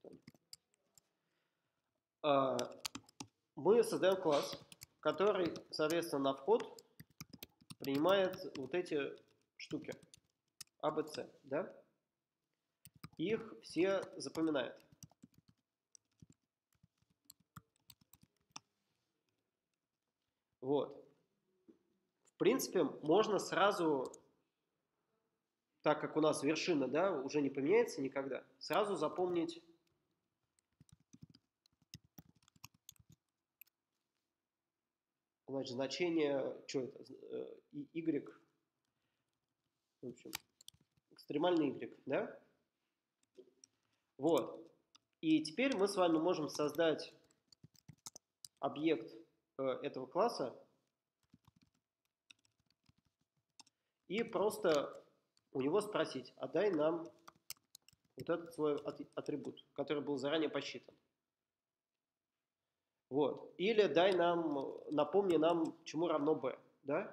Мы создаем класс, который, соответственно, на вход принимает вот эти штуки. А, Б, С, да? Их все запоминает. Вот. В принципе, можно сразу, так как у нас вершина, да, уже не поменяется никогда, сразу запомнить значит, значение, что это, y, в общем, экстремальный y, да? Вот. И теперь мы с вами можем создать объект э, этого класса и просто у него спросить, а дай нам вот этот свой атрибут, который был заранее посчитан. Вот. Или дай нам, напомни нам, чему равно b, да?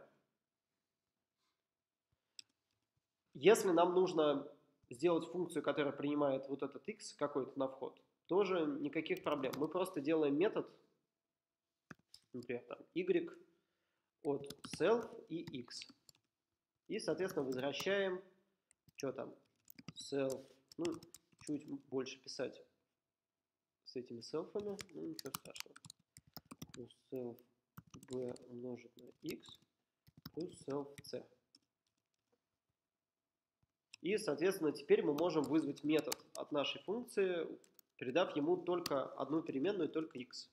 Если нам нужно сделать функцию, которая принимает вот этот x какой-то на вход, тоже никаких проблем. Мы просто делаем метод, например, там y от self и x. И, соответственно, возвращаем, что там, self, ну, чуть больше писать с этими селфами, ну, ничего страшного. Плюс self b умножить на x плюс self c. И, соответственно, теперь мы можем вызвать метод от нашей функции, передав ему только одну переменную, только x.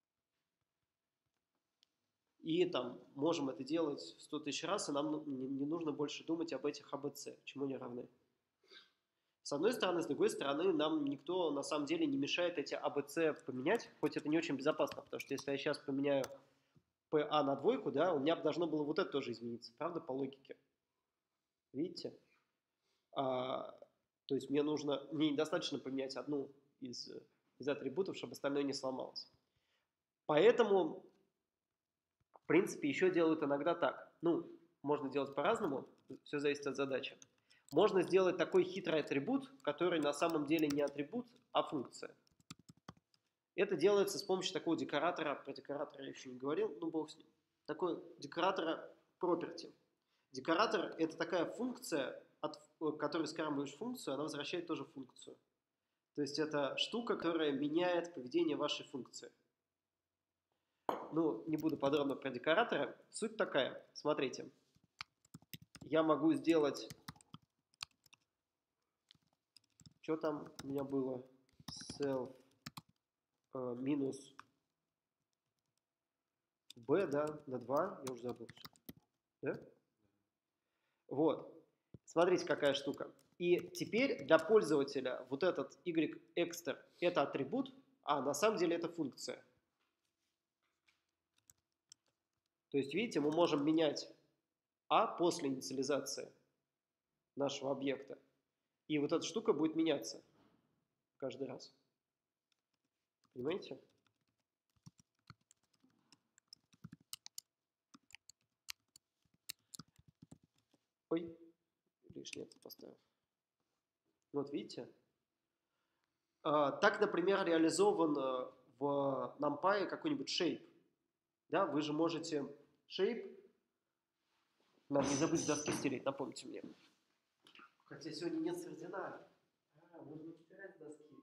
И там можем это делать сто тысяч раз, и нам не, не нужно больше думать об этих АБЦ, чему они равны. С одной стороны, с другой стороны, нам никто на самом деле не мешает эти АБЦ поменять, хоть это не очень безопасно, потому что если я сейчас поменяю ПА на двойку, да, у меня должно было вот это тоже измениться, правда, по логике. Видите? А, то есть мне нужно, мне недостаточно поменять одну из, из атрибутов, чтобы остальное не сломалось. Поэтому, в принципе, еще делают иногда так. Ну, можно делать по-разному, все зависит от задачи. Можно сделать такой хитрый атрибут, который на самом деле не атрибут, а функция. Это делается с помощью такого декоратора, про декоратора я еще не говорил, ну бог с ним. Такой декоратора property. Декоратор – это такая функция, от которой скармливаешь функцию, она возвращает тоже функцию. То есть это штука, которая меняет поведение вашей функции. Ну, не буду подробно про декораторы. Суть такая, смотрите. Я могу сделать... Что там у меня было? Self э, минус b, да, на два. Я уже забыл все. Да? Вот. Смотрите, какая штука. И теперь для пользователя вот этот yExter это атрибут, а на самом деле это функция. То есть, видите, мы можем менять а после инициализации нашего объекта. И вот эта штука будет меняться каждый раз. Понимаете? Ой, лишнее это поставил. Вот видите? А, так, например, реализован в NumPy какой-нибудь shape. Да, вы же можете shape, надо не забыть с доски стереть, напомните мне. Хотя сегодня нет Свердина. А, можно стирать с доски.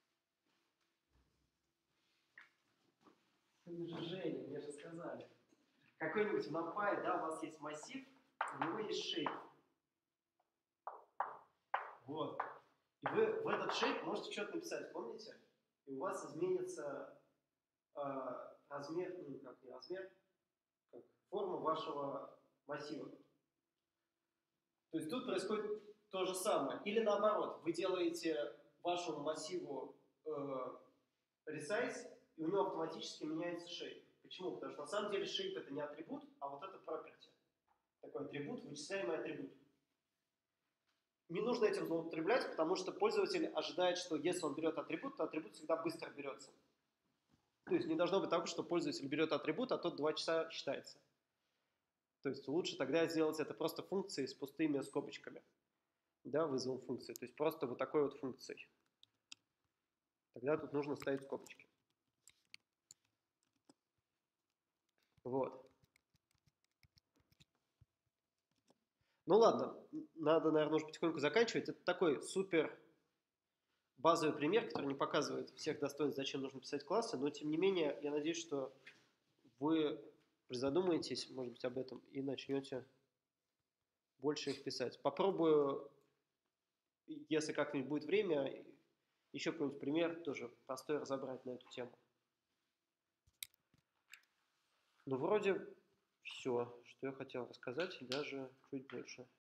Вы же Женя, мне же сказали. Какой-нибудь в NumPy, да, у вас есть массив, у него есть shape. Вот. И вы в этот shape можете что-то написать, помните? И у вас изменится э, размер, ну как не размер, как форма вашего массива. То есть тут происходит то же самое. Или наоборот, вы делаете вашему массиву э, resize, и у него автоматически меняется shape. Почему? Потому что на самом деле shape это не атрибут, а вот это property. Такой атрибут, вычисляемый атрибут. Не нужно этим злоупотреблять, потому что пользователь ожидает, что если он берет атрибут, то атрибут всегда быстро берется. То есть не должно быть так, что пользователь берет атрибут, а тот два часа считается. То есть лучше тогда сделать это просто функцией с пустыми скобочками. Да, вызовом функции. То есть просто вот такой вот функцией. Тогда тут нужно ставить скобочки. Вот. Ну ладно, надо, наверное, уже потихоньку заканчивать. Это такой супер базовый пример, который не показывает всех достоинств, зачем нужно писать классы, но тем не менее, я надеюсь, что вы призадумаетесь, может быть, об этом и начнете больше их писать. Попробую, если как-нибудь будет время, еще какой-нибудь пример тоже простой разобрать на эту тему. Ну, вроде все, что я хотел рассказать, и даже чуть больше.